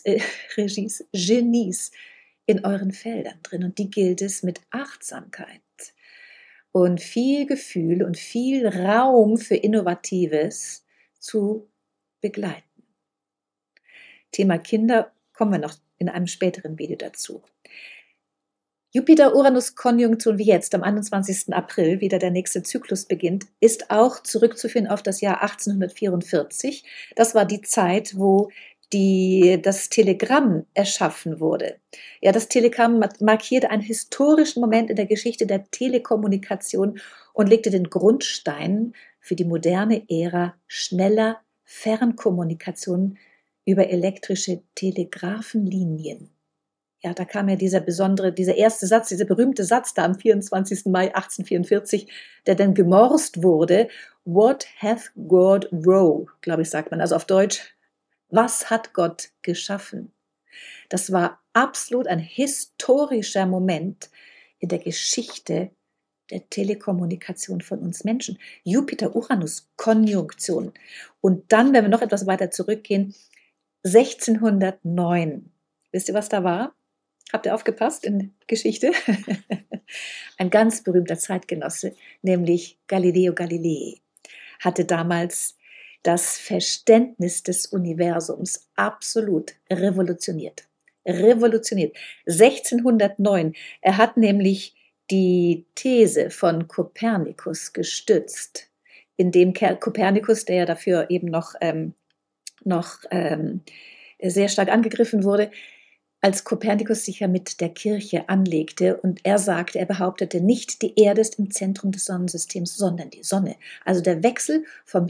in euren Feldern drin und die gilt es mit Achtsamkeit und viel Gefühl und viel Raum für Innovatives zu begleiten. Thema Kinder kommen wir noch in einem späteren Video dazu. Jupiter-Uranus-Konjunktion wie jetzt am 21. April, wieder der nächste Zyklus beginnt, ist auch zurückzuführen auf das Jahr 1844. Das war die Zeit, wo das Telegramm erschaffen wurde. Ja, das Telegramm markierte einen historischen Moment in der Geschichte der Telekommunikation und legte den Grundstein für die moderne Ära schneller Fernkommunikation über elektrische Telegrafenlinien. Ja, da kam ja dieser erste Satz, dieser berühmte Satz da am 24. Mai 1844, der dann gemorst wurde. What hath God wrought, glaube ich, sagt man. Also auf Deutsch, was hat Gott geschaffen? Das war absolut ein historischer Moment in der Geschichte der Telekommunikation von uns Menschen. Jupiter-Uranus-Konjunktion. Und dann, wenn wir noch etwas weiter zurückgehen, 1609. Wisst ihr, was da war? Habt ihr aufgepasst in Geschichte? Ein ganz berühmter Zeitgenosse, nämlich Galileo Galilei, hatte damals das Verständnis des Universums absolut revolutioniert. Revolutioniert. 1609. Er hat nämlich die These von Kopernikus gestützt, indem Kopernikus, der ja dafür eben noch sehr stark angegriffen wurde, als Kopernikus sich ja mit der Kirche anlegte und er behauptete, nicht die Erde ist im Zentrum des Sonnensystems, sondern die Sonne. Also der Wechsel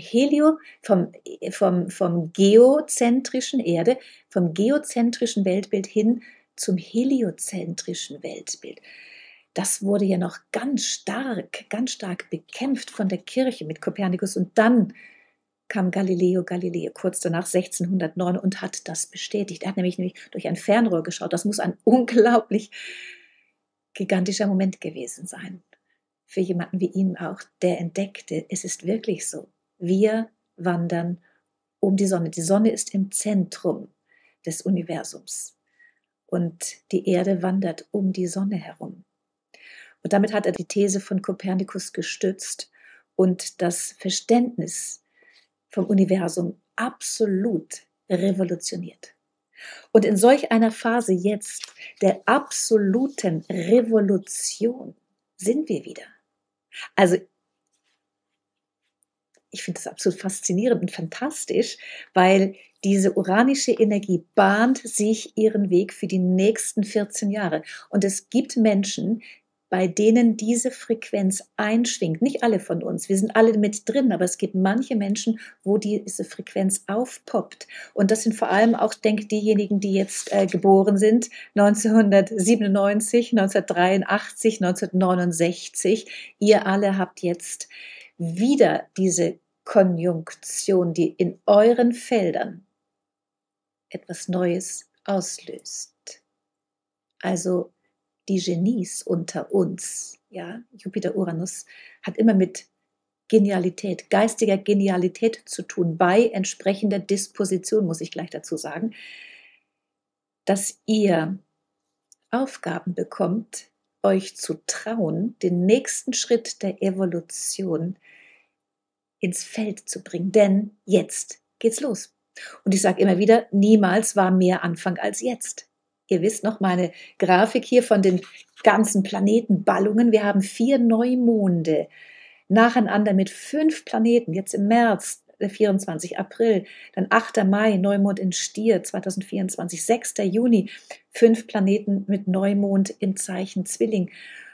vom geozentrischen Erde, vom geozentrischen Weltbild hin zum heliozentrischen Weltbild. Das wurde ja noch ganz stark bekämpft von der Kirche mit Kopernikus und dann kam Galileo Galilei kurz danach 1609 und hat das bestätigt. Er hat nämlich durch ein Fernrohr geschaut. Das muss ein unglaublich gigantischer Moment gewesen sein. Für jemanden wie ihn auch, der entdeckte, es ist wirklich so. Wir wandern um die Sonne. Die Sonne ist im Zentrum des Universums und die Erde wandert um die Sonne herum. Und damit hat er die These von Kopernikus gestützt und das Verständnis vom Universum absolut revolutioniert. Und in solch einer Phase jetzt der absoluten Revolution sind wir wieder. Also ich finde das absolut faszinierend und fantastisch, weil diese uranische Energie bahnt sich ihren Weg für die nächsten 14 Jahre. Und es gibt Menschen, bei denen diese Frequenz einschwingt. Nicht alle von uns, wir sind alle mit drin, aber es gibt manche Menschen, wo diese Frequenz aufpoppt. Und das sind vor allem auch, denke ich, diejenigen, die jetzt geboren sind, 1997, 1983, 1969. Ihr alle habt jetzt wieder diese Konjunktion, die in euren Feldern etwas Neues auslöst. Also die Genies unter uns, ja, Jupiter-Uranus, hat immer mit Genialität, geistiger Genialität zu tun, bei entsprechender Disposition, muss ich gleich dazu sagen, dass ihr Aufgaben bekommt, euch zu trauen, den nächsten Schritt der Evolution ins Feld zu bringen. Denn jetzt geht's los. Und ich sage immer wieder, niemals war mehr Anfang als jetzt. Ihr wisst noch meine Grafik hier von den ganzen Planetenballungen. Wir haben 4 Neumonde nacheinander mit 5 Planeten. Jetzt im März, 24. April, dann 8. Mai, Neumond in Stier 2024, 6. Juni, 5 Planeten mit Neumond im Zeichen Zwilling.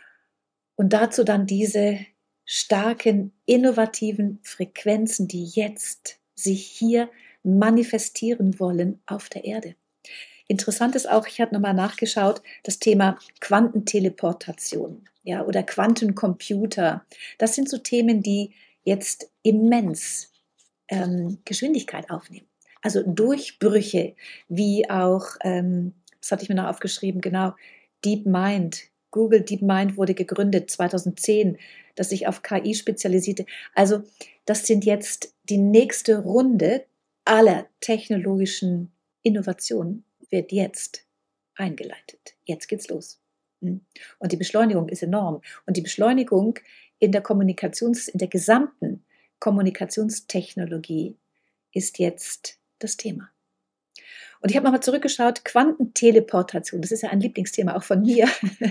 Und dazu dann diese starken, innovativen Frequenzen, die jetzt sich hier manifestieren wollen auf der Erde. Interessant ist auch, ich habe nochmal nachgeschaut, das Thema Quantenteleportation, ja, oder Quantencomputer. Das sind so Themen, die jetzt immens Geschwindigkeit aufnehmen. Also Durchbrüche, wie auch, das hatte ich mir noch aufgeschrieben, genau, DeepMind. Google DeepMind wurde gegründet 2010, das sich auf KI spezialisierte. Also das sind jetzt die nächste Runde aller technologischen Innovationen wird jetzt eingeleitet. Jetzt geht's los. Und die Beschleunigung ist enorm. Und die Beschleunigung in der gesamten Kommunikationstechnologie ist jetzt das Thema. Und ich habe nochmal zurückgeschaut, Quantenteleportation, das ist ja ein Lieblingsthema auch von mir.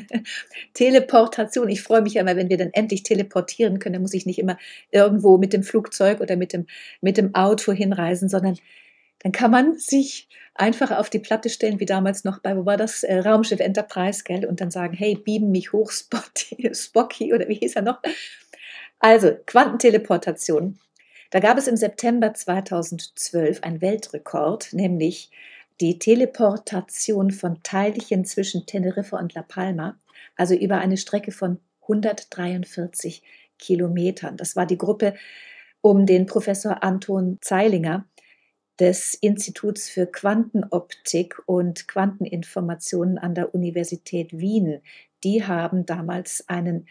Teleportation, ich freue mich ja immer, wenn wir dann endlich teleportieren können, dann muss ich nicht immer irgendwo mit dem Flugzeug oder mit dem Auto hinreisen, sondern dann kann man sich einfach auf die Platte stellen, wie damals noch bei, wo war das, Raumschiff Enterprise, gell, und dann sagen, hey, beam mich hoch, Spocky, oder wie hieß er noch? Also, Quantenteleportation. Da gab es im September 2012 einen Weltrekord, nämlich die Teleportation von Teilchen zwischen Teneriffa und La Palma, also über eine Strecke von 143 Kilometern. Das war die Gruppe um den Professor Anton Zeilinger des Instituts für Quantenoptik und Quanteninformationen an der Universität Wien. Die haben damals einen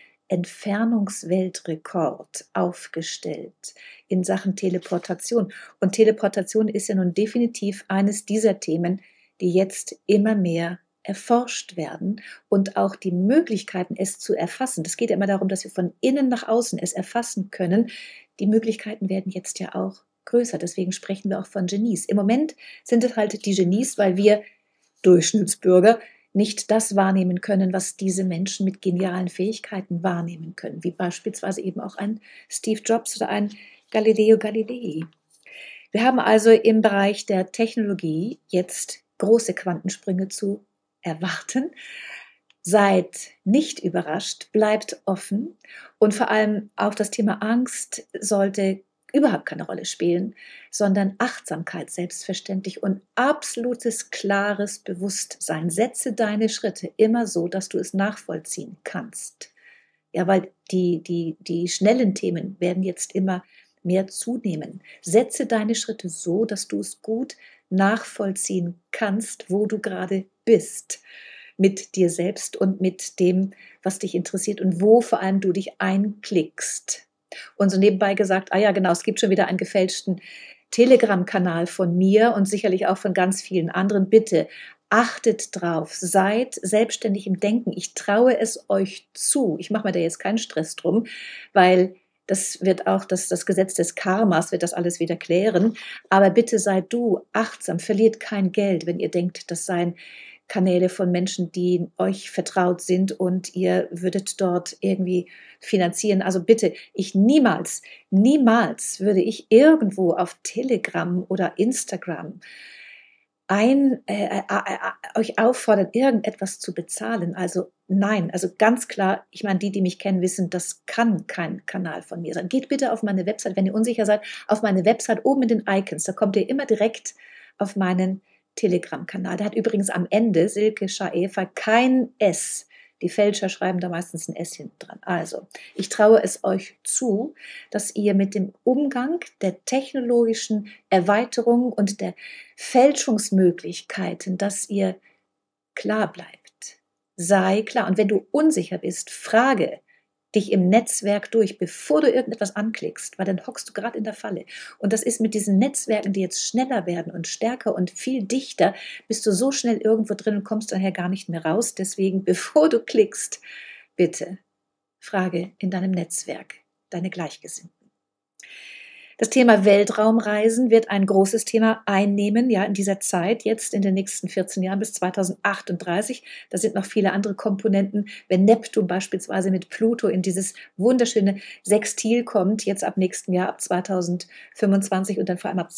Entfernungsweltrekord aufgestellt in Sachen Teleportation. Und Teleportation ist ja nun definitiv eines dieser Themen, die jetzt immer mehr erforscht werden und auch die Möglichkeiten, es zu erfassen. Das geht ja immer darum, dass wir von innen nach außen es erfassen können. Die Möglichkeiten werden jetzt ja auch größer. Deswegen sprechen wir auch von Genies. Im Moment sind es halt die Genies, weil wir Durchschnittsbürger nicht das wahrnehmen können, was diese Menschen mit genialen Fähigkeiten wahrnehmen können, wie beispielsweise eben auch ein Steve Jobs oder ein Galileo Galilei. Wir haben also im Bereich der Technologie jetzt große Quantensprünge zu erwarten. Seid nicht überrascht, bleibt offen und vor allem auch das Thema Angst sollte überhaupt keine Rolle spielen, sondern Achtsamkeit selbstverständlich und absolutes klares Bewusstsein. Setze deine Schritte immer so, dass du es nachvollziehen kannst. Ja, weil die schnellen Themen werden jetzt immer mehr zunehmen. Setze deine Schritte so, dass du es gut nachvollziehen kannst, wo du gerade bist, mit dir selbst und mit dem, was dich interessiert und wo vor allem du dich einklickst. Und so nebenbei gesagt, ah ja, genau, es gibt schon wieder einen gefälschten Telegram-Kanal von mir und sicherlich auch von ganz vielen anderen. Bitte achtet drauf, seid selbstständig im Denken. Ich traue es euch zu. Ich mache mir da jetzt keinen Stress drum, weil das wird auch das Gesetz des Karmas wird das alles wieder klären. Aber bitte seid du achtsam, verliert kein Geld, wenn ihr denkt, das seien Kanäle von Menschen, die euch vertraut sind und ihr würdet dort irgendwie finanzieren. Also bitte, niemals würde ich irgendwo auf Telegram oder Instagram euch auffordern, irgendetwas zu bezahlen. Also nein, also ganz klar, ich meine, die mich kennen, wissen, das kann kein Kanal von mir sein. Geht bitte auf meine Website, wenn ihr unsicher seid, auf meine Website oben in den Icons, da kommt ihr immer direkt auf meinen Telegram-Kanal. Der hat übrigens am Ende, Silke Schaefer, kein S. Die Fälscher schreiben da meistens ein S hinten dran. Also, ich traue es euch zu, dass ihr mit dem Umgang der technologischen Erweiterung und der Fälschungsmöglichkeiten, dass ihr klar bleibt. Sei klar. Und wenn du unsicher bist, frage dich im Netzwerk durch, bevor du irgendetwas anklickst, weil dann hockst du gerade in der Falle. Und das ist mit diesen Netzwerken, die jetzt schneller werden und stärker und viel dichter, bist du so schnell irgendwo drin und kommst daher gar nicht mehr raus. Deswegen, bevor du klickst, bitte frage in deinem Netzwerk deine Gleichgesinnten. Das Thema Weltraumreisen wird ein großes Thema einnehmen, ja, in dieser Zeit, jetzt in den nächsten 14 Jahren bis 2038. Da sind noch viele andere Komponenten. Wenn Neptun beispielsweise mit Pluto in dieses wunderschöne Sextil kommt, jetzt ab nächsten Jahr, ab 2025 und dann vor allem ab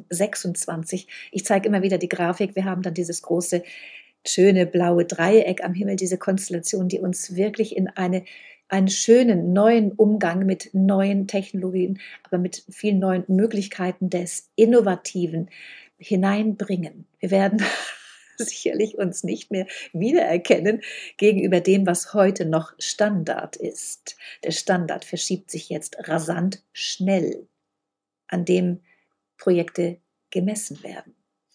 2026. Ich zeige immer wieder die Grafik. Wir haben dann dieses große, schöne blaue Dreieck am Himmel, diese Konstellation, die uns wirklich in einen schönen neuen Umgang mit neuen Technologien, aber mit vielen neuen Möglichkeiten des Innovativen hineinbringen. Wir werden sicherlich uns nicht mehr wiedererkennen gegenüber dem, was heute noch Standard ist. Der Standard verschiebt sich jetzt rasant schnell, an dem Projekte gemessen werden.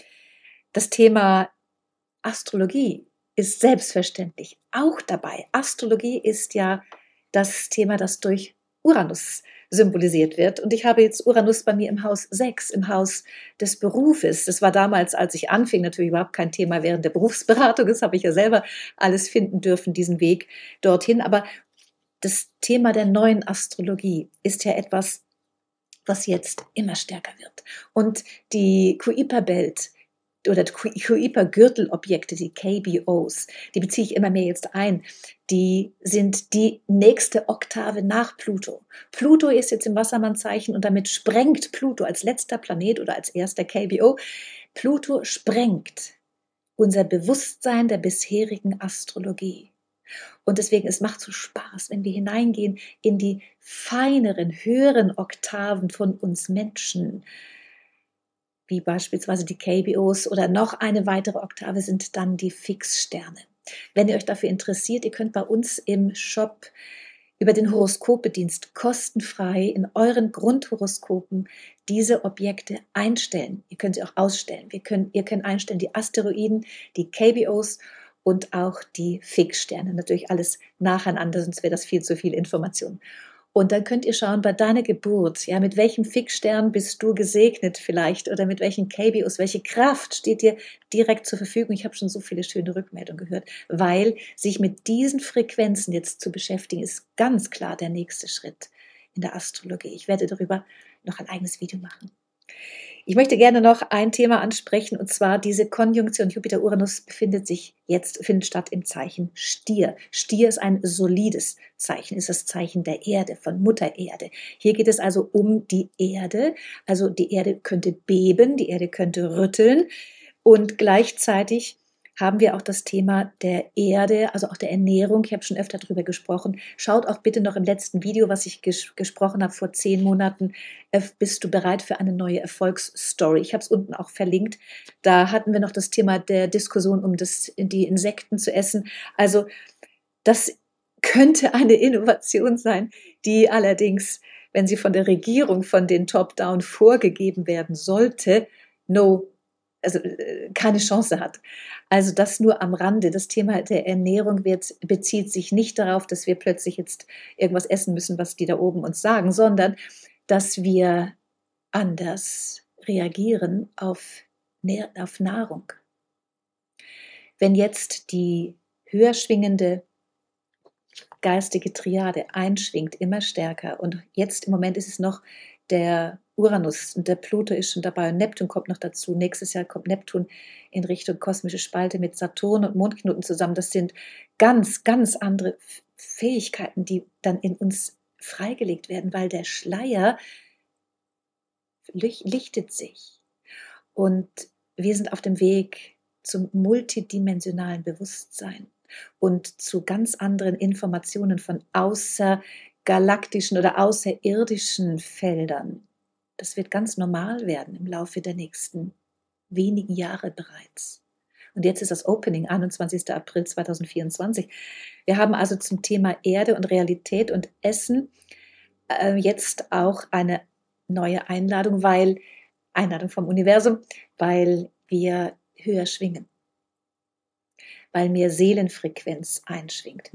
Das Thema Astrologie ist selbstverständlich auch dabei. Astrologie ist ja das Thema, das durch Uranus symbolisiert wird. Und ich habe jetzt Uranus bei mir im Haus 6, im Haus des Berufes. Das war damals, als ich anfing, natürlich überhaupt kein Thema während der Berufsberatung. Das habe ich ja selber alles finden dürfen, diesen Weg dorthin. Aber das Thema der neuen Astrologie ist ja etwas, was jetzt immer stärker wird. Und die Kuiper-Belt oder Kuiper-Gürtelobjekte, die KBOs, die beziehe ich immer mehr jetzt ein, die sind die nächste Oktave nach Pluto. Pluto ist jetzt im Wassermannzeichen und damit sprengt Pluto als letzter Planet oder als erster KBO. Pluto sprengt unser Bewusstsein der bisherigen Astrologie. Und deswegen, es macht so Spaß, wenn wir hineingehen in die feineren, höheren Oktaven von uns Menschen, wie beispielsweise die KBOs oder noch eine weitere Oktave sind dann die Fixsterne. Wenn ihr euch dafür interessiert, ihr könnt bei uns im Shop über den Horoskopedienst kostenfrei in euren Grundhoroskopen diese Objekte einstellen. Ihr könnt sie auch ausstellen. Ihr könnt einstellen die Asteroiden, die KBOs und auch die Fixsterne. Natürlich alles nacheinander, sonst wäre das viel zu viel Information. Und dann könnt ihr schauen, bei deiner Geburt, ja, mit welchem Fixstern bist du gesegnet vielleicht oder mit welchen KBOs, welche Kraft steht dir direkt zur Verfügung. Ich habe schon so viele schöne Rückmeldungen gehört, weil sich mit diesen Frequenzen jetzt zu beschäftigen, ist ganz klar der nächste Schritt in der Astrologie. Ich werde darüber noch ein eigenes Video machen. Ich möchte gerne noch ein Thema ansprechen, und zwar diese Konjunktion Jupiter-Uranus findet statt im Zeichen Stier. Stier ist ein solides Zeichen, ist das Zeichen der Erde, von Mutter Erde. Hier geht es also um die Erde. Also die Erde könnte beben, die Erde könnte rütteln, und gleichzeitig haben wir auch das Thema der Erde, also auch der Ernährung. Ich habe schon öfter darüber gesprochen. Schaut auch bitte noch im letzten Video, was ich gesprochen habe vor 10 Monaten. Bist du bereit für eine neue Erfolgsstory? Ich habe es unten auch verlinkt. Da hatten wir noch das Thema der Diskussion die Insekten zu essen. Also das könnte eine Innovation sein, die allerdings, wenn sie von der Regierung, von den Top-Down vorgegeben werden sollte, keine Chance hat. Also das nur am Rande. Das Thema der Ernährung bezieht sich nicht darauf, dass wir plötzlich jetzt irgendwas essen müssen, was die da oben uns sagen, sondern dass wir anders reagieren auf Nahrung. Wenn jetzt die höher schwingende geistige Triade einschwingt, immer stärker, und jetzt im Moment ist es noch der Uranus und der Pluto ist schon dabei und Neptun kommt noch dazu. Nächstes Jahr kommt Neptun in Richtung kosmische Spalte mit Saturn und Mondknoten zusammen. Das sind ganz, ganz andere Fähigkeiten, die dann in uns freigelegt werden, weil der Schleier lichtet sich. Und wir sind auf dem Weg zum multidimensionalen Bewusstsein und zu ganz anderen Informationen von außergalaktischen oder außerirdischen Feldern. Das wird ganz normal werden im Laufe der nächsten wenigen Jahre bereits. Und jetzt ist das Opening, 21. April 2024. Wir haben also zum Thema Erde und Realität und Essen jetzt auch eine neue Einladung vom Universum, weil wir höher schwingen. Weil mehr Seelenfrequenz einschwingt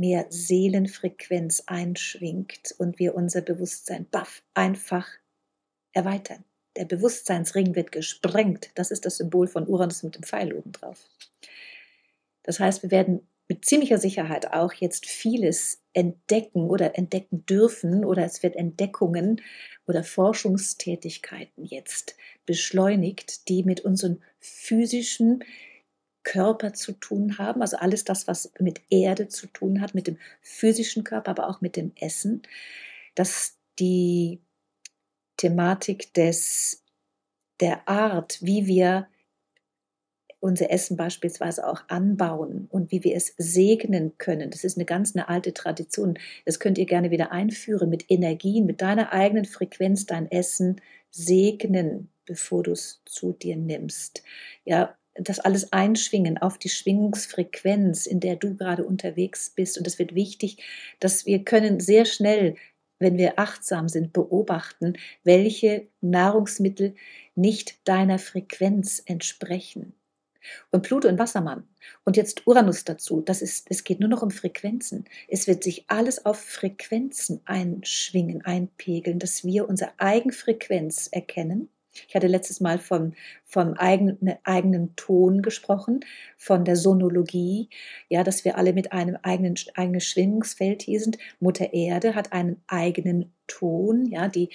und wir unser Bewusstsein einfach erweitern. Der Bewusstseinsring wird gesprengt. Das ist das Symbol von Uranus mit dem Pfeil oben drauf. Das heißt, wir werden mit ziemlicher Sicherheit auch jetzt vieles entdecken oder entdecken dürfen, oder es wird Entdeckungen oder Forschungstätigkeiten jetzt beschleunigt, die mit unserem physischen Körper zu tun haben, also alles das, was mit Erde zu tun hat, mit dem physischen Körper, aber auch mit dem Essen, dass die Thematik der Art, wie wir unser Essen beispielsweise auch anbauen und wie wir es segnen können. Das ist eine alte Tradition. Das könnt ihr gerne wieder einführen mit Energien, mit deiner eigenen Frequenz, dein Essen segnen, bevor du es zu dir nimmst. Ja, das alles einschwingen auf die Schwingungsfrequenz, in der du gerade unterwegs bist. Und es wird wichtig, dass wir können sehr schnell, wenn wir achtsam sind, beobachten, welche Nahrungsmittel nicht deiner Frequenz entsprechen. Und Pluto und Wassermann und jetzt Uranus dazu, es geht nur noch um Frequenzen. Es wird sich alles auf Frequenzen einschwingen, einpegeln, dass wir unsere Eigenfrequenz erkennen. Ich hatte letztes Mal vom eigenen Ton gesprochen, von der Sonologie, ja, dass wir alle mit einem eigenen Schwingungsfeld hier sind. Mutter Erde hat einen eigenen Ton, ja, die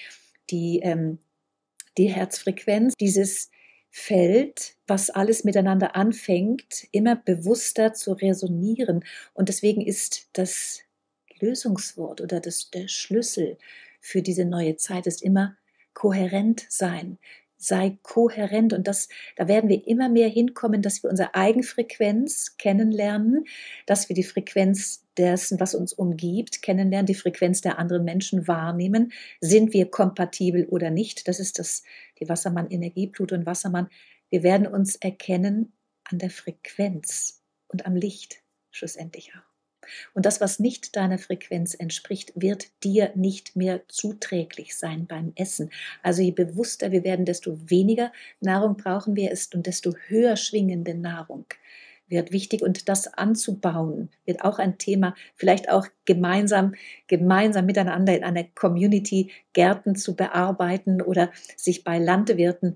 Herzfrequenz, dieses Feld, was alles miteinander anfängt, immer bewusster zu resonieren. Und deswegen ist das Lösungswort oder der Schlüssel für diese neue Zeit ist immer kohärent sein. Sei kohärent, und da werden wir immer mehr hinkommen, dass wir unsere Eigenfrequenz kennenlernen, dass wir die Frequenz dessen, was uns umgibt, kennenlernen, die Frequenz der anderen Menschen wahrnehmen. Sind wir kompatibel oder nicht? Das ist die Wassermann-Energie, Pluto und Wassermann. Wir werden uns erkennen an der Frequenz und am Licht schlussendlich auch. Und das, was nicht deiner Frequenz entspricht, wird dir nicht mehr zuträglich sein beim Essen. Also je bewusster wir werden, desto weniger Nahrung brauchen wir und desto höher schwingende Nahrung wird wichtig und das anzubauen wird auch ein Thema, vielleicht auch gemeinsam miteinander in einer Community Gärten zu bearbeiten oder sich bei Landwirten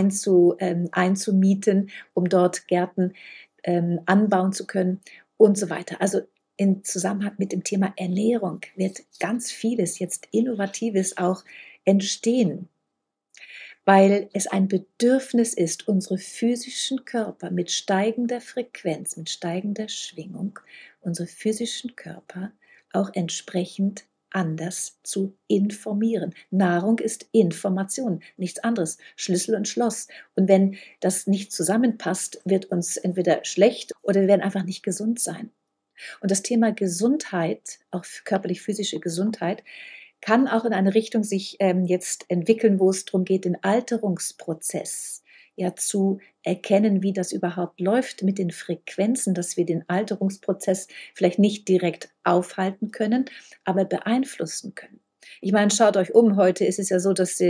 einzumieten, um dort Gärten anbauen zu können und so weiter. Also im Zusammenhang mit dem Thema Ernährung wird ganz vieles jetzt Innovatives auch entstehen, weil es ein Bedürfnis ist, unsere physischen Körper mit steigender Frequenz, mit steigender Schwingung, unsere physischen Körper auch entsprechend anders zu informieren. Nahrung ist Information, nichts anderes, Schlüssel und Schloss. Und wenn das nicht zusammenpasst, wird uns entweder schlecht oder wir werden einfach nicht gesund sein. Und das Thema Gesundheit, auch körperlich-physische Gesundheit, kann auch in eine Richtung sich jetzt entwickeln, wo es darum geht, den Alterungsprozess ja zu erkennen, wie das überhaupt läuft mit den Frequenzen, dass wir den Alterungsprozess vielleicht nicht direkt aufhalten können, aber beeinflussen können. Ich meine, schaut euch um, heute ist es ja so, dass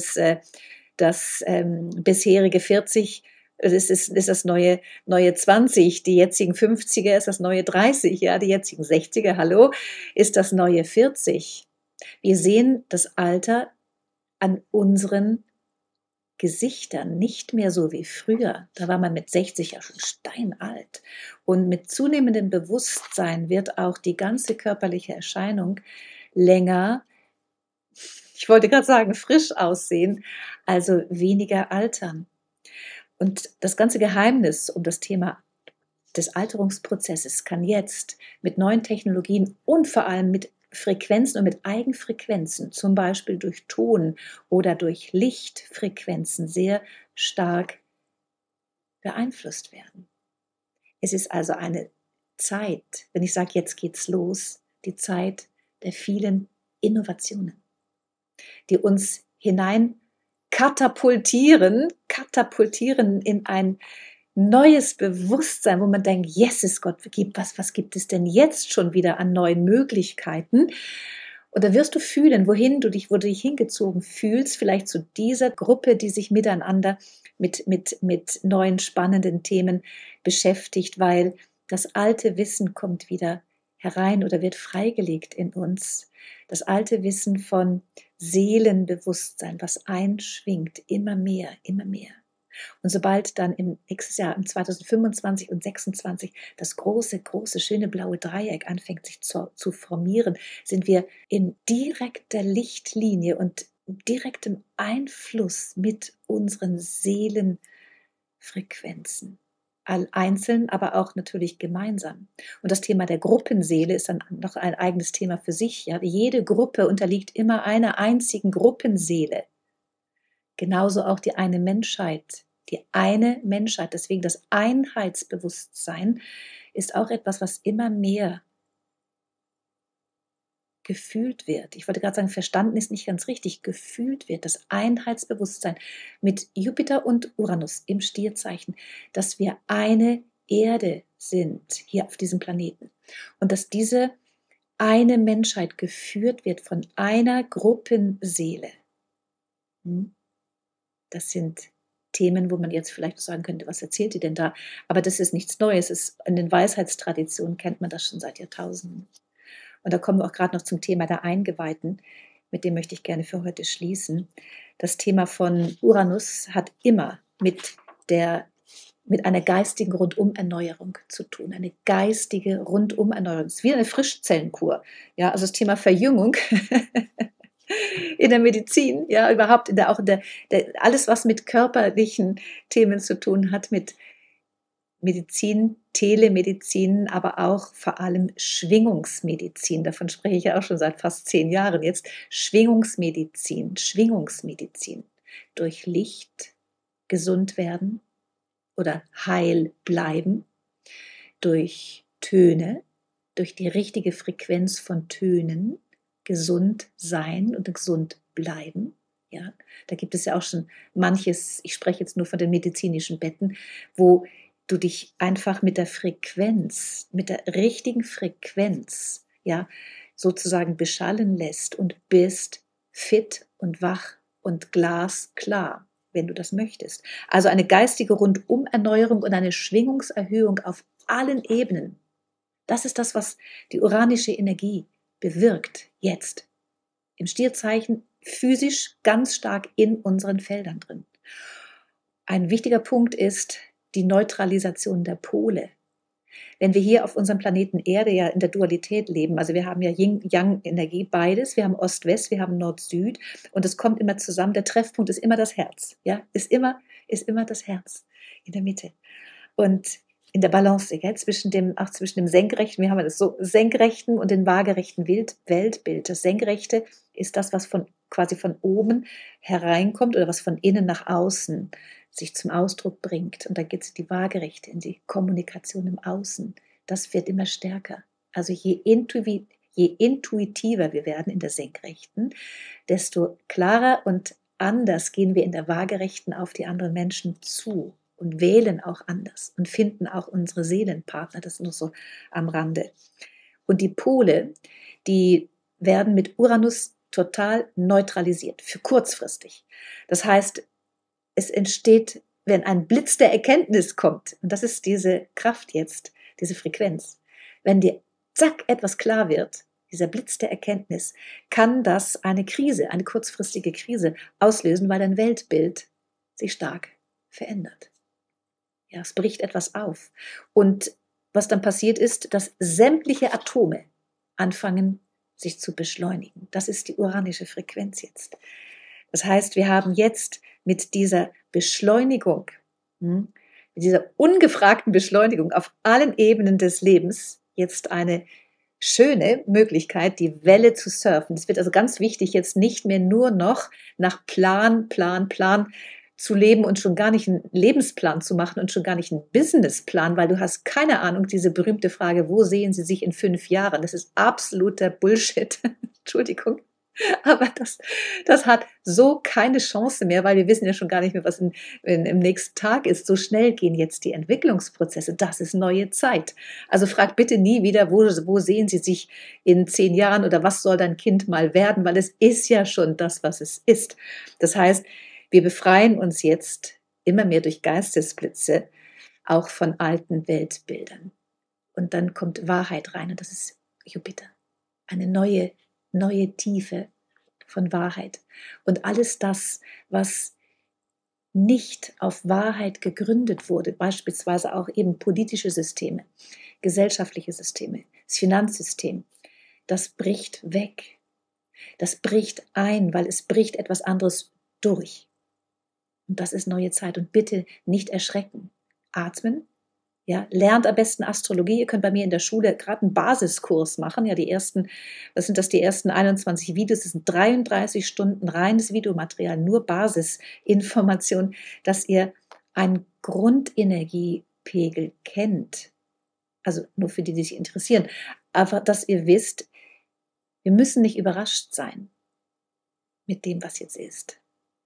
das bisherige 40 ist das neue 20, die jetzigen 50er ist das neue 30, ja, die jetzigen 60er, hallo, ist das neue 40. Wir sehen das Alter an unseren Gesichtern nicht mehr so wie früher. Da war man mit 60 ja schon steinalt. Und mit zunehmendem Bewusstsein wird auch die ganze körperliche Erscheinung länger, ich wollte gerade sagen, frisch aussehen, also weniger altern. Und das ganze Geheimnis um das Thema des Alterungsprozesses kann jetzt mit neuen Technologien und vor allem mit Frequenzen und mit Eigenfrequenzen, zum Beispiel durch Ton oder durch Lichtfrequenzen, sehr stark beeinflusst werden. Es ist also eine Zeit, wenn ich sage, jetzt geht's los, die Zeit der vielen Innovationen, die uns hinein katapultieren in ein neues Bewusstsein, wo man denkt, Jesus Gott, was gibt es denn jetzt schon wieder an neuen Möglichkeiten? Und da wirst du fühlen, wo du dich hingezogen fühlst, vielleicht zu dieser Gruppe, die sich miteinander mit neuen spannenden Themen beschäftigt, weil das alte Wissen kommt wieder herein oder wird freigelegt in uns. Das alte Wissen von Seelenbewusstsein, was einschwingt, immer mehr, immer mehr. Und sobald dann im nächsten Jahr, im 2025 und 2026, das große, schöne blaue Dreieck anfängt sich zu formieren, sind wir in direkter Lichtlinie und direktem Einfluss mit unseren Seelenfrequenzen. Einzeln, aber auch natürlich gemeinsam. Und das Thema der Gruppenseele ist dann noch ein eigenes Thema für sich. Ja? Jede Gruppe unterliegt immer einer einzigen Gruppenseele. Genauso auch die eine Menschheit. Deswegen das Einheitsbewusstsein ist auch etwas, was immer mehr gefühlt wird. Ich wollte gerade sagen, verstanden ist nicht ganz richtig, gefühlt wird. Das Einheitsbewusstsein mit Jupiter und Uranus im Stierzeichen, dass wir eine Erde sind hier auf diesem Planeten und dass diese eine Menschheit geführt wird von einer Gruppenseele. Das sind Themen, wo man jetzt vielleicht sagen könnte, was erzählt die denn da? Aber das ist nichts Neues. In den Weisheitstraditionen kennt man das schon seit Jahrtausenden. Und da kommen wir auch gerade noch zum Thema der Eingeweihten. Mit dem möchte ich gerne für heute schließen. Das Thema von Uranus hat immer mit einer geistigen Rundumerneuerung zu tun. Eine geistige Rundumerneuerung. Es ist wie eine Frischzellenkur. Ja, also das Thema Verjüngung in der Medizin, ja, überhaupt alles, was mit körperlichen Themen zu tun hat, mit Medizin, Telemedizin, aber auch vor allem Schwingungsmedizin. Davon spreche ich ja auch schon seit fast 10 Jahren jetzt. Schwingungsmedizin. Durch Licht gesund werden oder heil bleiben, durch Töne, durch die richtige Frequenz von Tönen, gesund sein und gesund bleiben. Ja, da gibt es ja auch schon manches, ich spreche jetzt nur von den medizinischen Betten, wo du dich einfach mit der Frequenz, mit der richtigen Frequenz, ja, sozusagen beschallen lässt und bist fit und wach und glasklar, wenn du das möchtest. Also eine geistige Rundumerneuerung und eine Schwingungserhöhung auf allen Ebenen. Das ist das, was die uranische Energie bewirkt jetzt. Im Stierzeichen physisch ganz stark in unseren Feldern drin. Ein wichtiger Punkt ist die Neutralisation der Pole. Wenn wir hier auf unserem Planeten Erde ja in der Dualität leben, also wir haben ja Yin-Yang-Energie, beides, wir haben Ost-West, wir haben Nord-Süd und es kommt immer zusammen, der Treffpunkt ist immer das Herz, ja, ist immer das Herz in der Mitte. Und in der Balance, ja, zwischen dem Senkrechten, wir haben das so, Senkrechten und dem waagerechten Weltbild. Das Senkrechte ist das, was quasi von oben hereinkommt oder was von innen nach außen sich zum Ausdruck bringt. Und da geht es die Waagerechte, in die Kommunikation im Außen. Das wird immer stärker. Also je intuitiver wir werden in der Senkrechten, desto klarer und anders gehen wir in der Waagerechten auf die anderen Menschen zu. Und wählen auch anders und finden auch unsere Seelenpartner, das nur so am Rande. Und die Pole, die werden mit Uranus total neutralisiert, für kurzfristig. Das heißt, es entsteht, wenn ein Blitz der Erkenntnis kommt, und das ist diese Kraft jetzt, diese Frequenz, wenn dir zack etwas klar wird, dieser Blitz der Erkenntnis, kann das eine Krise, eine kurzfristige Krise auslösen, weil dein Weltbild sich stark verändert. Ja, es bricht etwas auf. Und was dann passiert ist, dass sämtliche Atome anfangen, sich zu beschleunigen. Das ist die uranische Frequenz jetzt. Das heißt, wir haben jetzt mit dieser Beschleunigung, mit dieser ungefragten Beschleunigung auf allen Ebenen des Lebens jetzt eine schöne Möglichkeit, die Welle zu surfen. Es wird also ganz wichtig, jetzt nicht mehr nur noch nach Plan zu leben und schon gar nicht einen Lebensplan zu machen und schon gar nicht einen Businessplan, weil du hast keine Ahnung, diese berühmte Frage, wo sehen Sie sich in 5 Jahren? Das ist absoluter Bullshit. Entschuldigung. Aber das hat so keine Chance mehr, weil wir wissen ja schon gar nicht mehr, was im nächsten Tag ist. So schnell gehen jetzt die Entwicklungsprozesse. Das ist neue Zeit. Also frag bitte nie wieder, wo sehen Sie sich in 10 Jahren oder was soll dein Kind mal werden, weil es ist ja schon das, was es ist. Das heißt, wir befreien uns jetzt immer mehr durch Geistesblitze auch von alten Weltbildern. Und dann kommt Wahrheit rein und das ist Jupiter. Eine neue Tiefe von Wahrheit. Und alles das, was nicht auf Wahrheit gegründet wurde, beispielsweise auch eben politische Systeme, gesellschaftliche Systeme, das Finanzsystem, das bricht weg. Das bricht ein, weil es bricht etwas anderes durch. Und das ist neue Zeit. Und bitte nicht erschrecken. Atmen. Ja, lernt am besten Astrologie. Ihr könnt bei mir in der Schule gerade einen Basiskurs machen. Ja, die ersten 21 Videos? Das sind 33 Stunden reines Videomaterial, nur Basisinformation, dass ihr einen Grundenergiepegel kennt. Also nur für die, die sich interessieren. Aber dass ihr wisst, wir müssen nicht überrascht sein mit dem, was jetzt ist.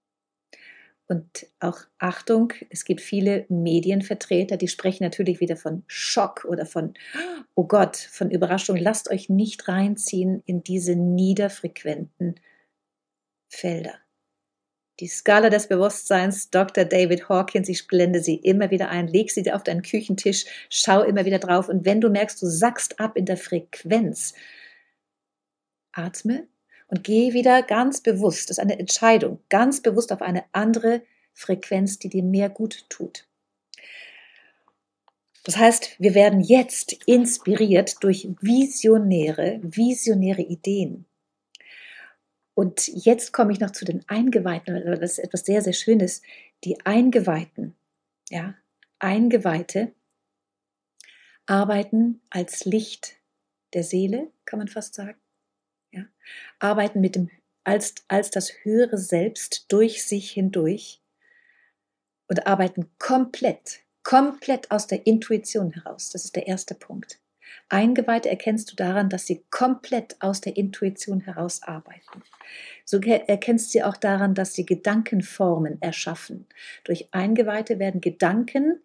Und auch Achtung, es gibt viele Medienvertreter, die sprechen natürlich wieder von Schock oder von, oh Gott, von Überraschung. Lasst euch nicht reinziehen in diese niederfrequenten Felder. Die Skala des Bewusstseins, Dr. David Hawkins, ich blende sie immer wieder ein, leg sie dir auf deinen Küchentisch, schau immer wieder drauf und wenn du merkst, du sackst ab in der Frequenz, atme. Und gehe wieder ganz bewusst, das ist eine Entscheidung, ganz bewusst auf eine andere Frequenz, die dir mehr gut tut. Das heißt, wir werden jetzt inspiriert durch visionäre Ideen. Und jetzt komme ich noch zu den Eingeweihten, weil das ist etwas sehr, sehr Schönes. Die Eingeweihten, ja, Eingeweihte arbeiten als Licht der Seele, kann man fast sagen. Ja, arbeiten als das höhere Selbst durch sich hindurch und arbeiten komplett aus der Intuition heraus. Das ist der erste Punkt. Eingeweihte erkennst du daran, dass sie komplett aus der Intuition heraus arbeiten. So erkennst du sie auch daran, dass sie Gedankenformen erschaffen. Durch Eingeweihte werden Gedanken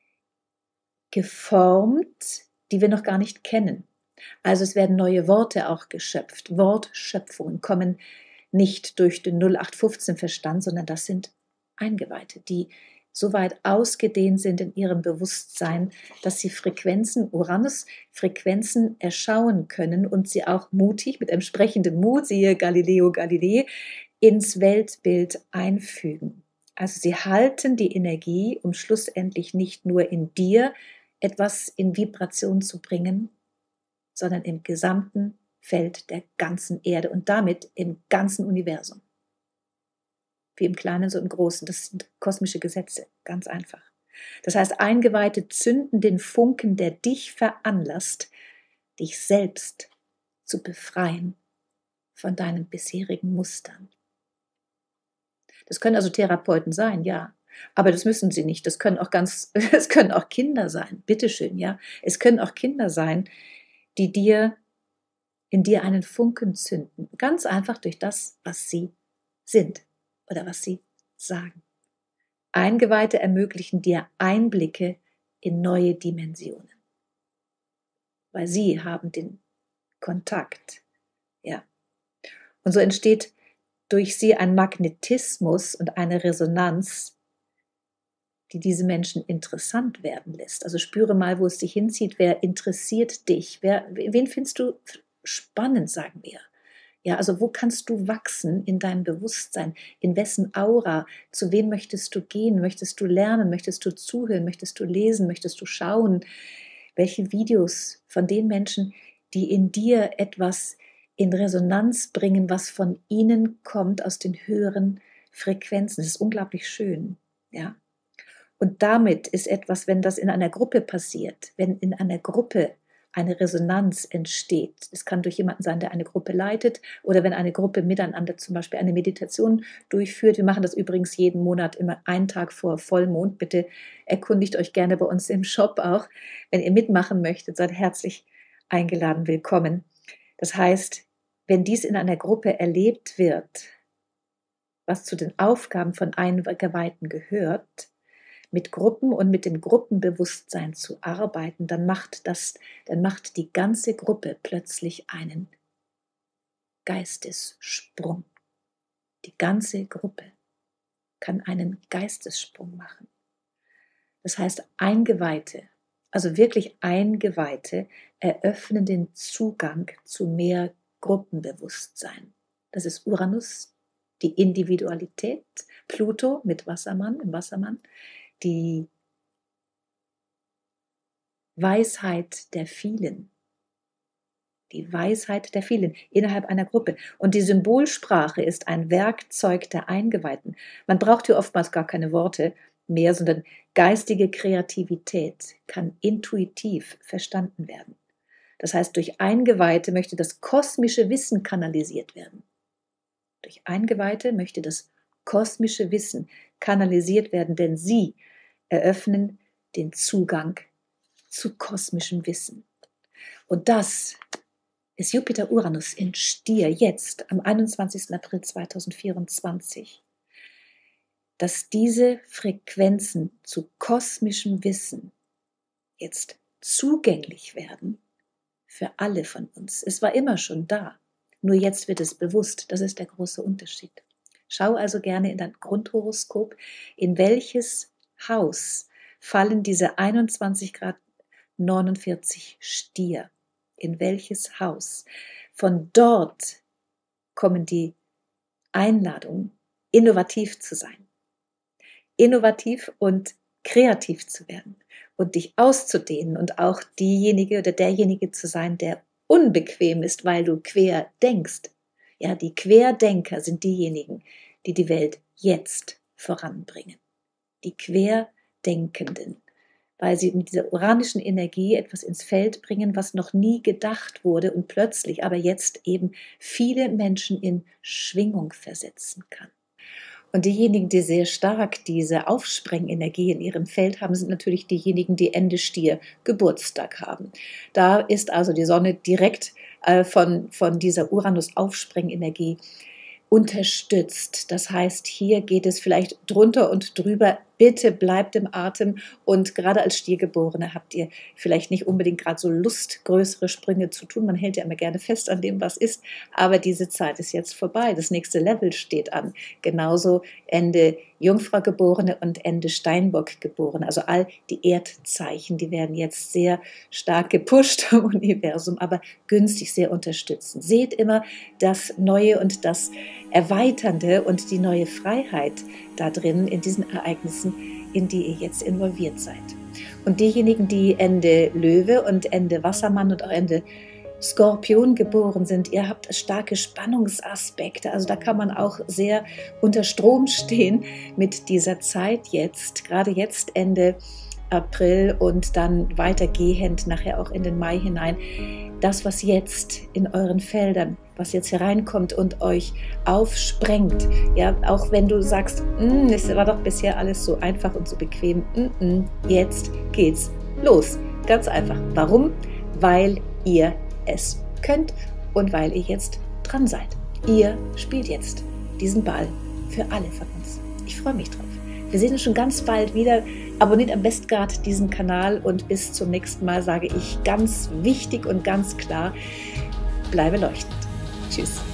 geformt, die wir noch gar nicht kennen. Also es werden neue Worte auch geschöpft. Wortschöpfungen kommen nicht durch den 0815-Verstand, sondern das sind Eingeweihte, die so weit ausgedehnt sind in ihrem Bewusstsein, dass sie Frequenzen, Uranus-Frequenzen erschauen können und sie auch mutig, mit entsprechendem Mut, siehe Galileo Galilei, ins Weltbild einfügen. Also sie halten die Energie, um schlussendlich nicht nur in dir etwas in Vibration zu bringen, sondern im gesamten Feld der ganzen Erde und damit im ganzen Universum. Wie im Kleinen, so im Großen. Das sind kosmische Gesetze, ganz einfach. Das heißt, Eingeweihte zünden den Funken, der dich veranlasst, dich selbst zu befreien von deinen bisherigen Mustern. Das können also Therapeuten sein, ja. Aber das müssen sie nicht. Das können es können auch Kinder sein. Bitteschön, ja. Es können auch Kinder sein, die in dir einen Funken zünden. Ganz einfach durch das, was sie sind oder was sie sagen. Eingeweihte ermöglichen dir Einblicke in neue Dimensionen. Weil sie haben den Kontakt. Ja. Und so entsteht durch sie ein Magnetismus und eine Resonanz, die diese Menschen interessant werden lässt. Also spüre mal, wo es dich hinzieht. Wer interessiert dich? Wen findest du spannend, sagen wir? Ja, also wo kannst du wachsen in deinem Bewusstsein? In wessen Aura? Zu wem möchtest du gehen? Möchtest du lernen? Möchtest du zuhören? Möchtest du lesen? Möchtest du schauen? Welche Videos von den Menschen, die in dir etwas in Resonanz bringen, was von ihnen kommt, aus den höheren Frequenzen. Das ist unglaublich schön, ja. Und damit ist etwas, wenn das in einer Gruppe passiert, wenn in einer Gruppe eine Resonanz entsteht. Es kann durch jemanden sein, der eine Gruppe leitet oder wenn eine Gruppe miteinander zum Beispiel eine Meditation durchführt. Wir machen das übrigens jeden Monat immer einen Tag vor Vollmond. Bitte erkundigt euch gerne bei uns im Shop auch. Wenn ihr mitmachen möchtet, seid herzlich eingeladen, willkommen. Das heißt, wenn dies in einer Gruppe erlebt wird, was zu den Aufgaben von Eingeweihten gehört, mit Gruppen und mit dem Gruppenbewusstsein zu arbeiten, dann macht die ganze Gruppe plötzlich einen Geistessprung. Die ganze Gruppe kann einen Geistessprung machen. Das heißt, Eingeweihte, also wirklich Eingeweihte, eröffnen den Zugang zu mehr Gruppenbewusstsein. Das ist Uranus, die Individualität, Pluto mit Wassermann, im Wassermann, die Weisheit der vielen. Die Weisheit der vielen innerhalb einer Gruppe. Und die Symbolsprache ist ein Werkzeug der Eingeweihten. Man braucht hier oftmals gar keine Worte mehr, sondern geistige Kreativität kann intuitiv verstanden werden. Das heißt, durch Eingeweihte möchte das kosmische Wissen kanalisiert werden. Durch Eingeweihte möchte das kosmische Wissen kanalisiert werden, denn sie eröffnen den Zugang zu kosmischem Wissen. Und das ist Jupiter-Uranus in Stier jetzt am 21. April 2024, dass diese Frequenzen zu kosmischem Wissen jetzt zugänglich werden für alle von uns. Es war immer schon da, nur jetzt wird es bewusst. Das ist der große Unterschied. Schau also gerne in dein Grundhoroskop, in welches Haus fallen diese 21 Grad 49 Stier. In welches Haus? Von dort kommen die Einladungen, innovativ zu sein. Innovativ und kreativ zu werden und dich auszudehnen und auch diejenige oder derjenige zu sein, der unbequem ist, weil du quer denkst. Ja, die Querdenker sind diejenigen, die die Welt jetzt voranbringen. Die Querdenkenden, weil sie mit dieser uranischen Energie etwas ins Feld bringen, was noch nie gedacht wurde und plötzlich aber jetzt eben viele Menschen in Schwingung versetzen kann. Und diejenigen, die sehr stark diese Aufsprengenergie in ihrem Feld haben, sind natürlich diejenigen, die Ende Stier Geburtstag haben. Da ist also die Sonne direkt von dieser Uranus-Aufsprengenergie unterstützt. Das heißt, hier geht es vielleicht drunter und drüber bitte bleibt im Atem, und gerade als Stiergeborene habt ihr vielleicht nicht unbedingt gerade so Lust, größere Sprünge zu tun. Man hält ja immer gerne fest an dem, was ist, aber diese Zeit ist jetzt vorbei. Das nächste Level steht an. Genauso Ende Jungfrau Geborene und Ende Steinbock Geborene. Also all die Erdzeichen, die werden jetzt sehr stark gepusht vom Universum, aber günstig sehr unterstützen. Seht immer das Neue und das Erweiternde und die neue Freiheit da drin in diesen Ereignissen, in die ihr jetzt involviert seid. Und diejenigen, die Ende Löwe und Ende Wassermann und auch Ende Skorpion geboren sind, ihr habt starke Spannungsaspekte, also da kann man auch sehr unter Strom stehen mit dieser Zeit jetzt, gerade jetzt Ende April und dann weitergehend nachher auch in den Mai hinein. Das, was jetzt in euren Feldern, was jetzt hereinkommt und euch aufsprengt, ja, auch wenn du sagst, es war doch bisher alles so einfach und so bequem, jetzt geht's los. Ganz einfach. Warum? Weil ihr es könnt und weil ihr jetzt dran seid. Ihr spielt jetzt diesen Ball für alle von uns. Ich freue mich drauf. Wir sehen uns schon ganz bald wieder. Abonniert am besten gerade diesen Kanal und bis zum nächsten Mal sage ich ganz wichtig und ganz klar, bleibe leuchtend. Tschüss.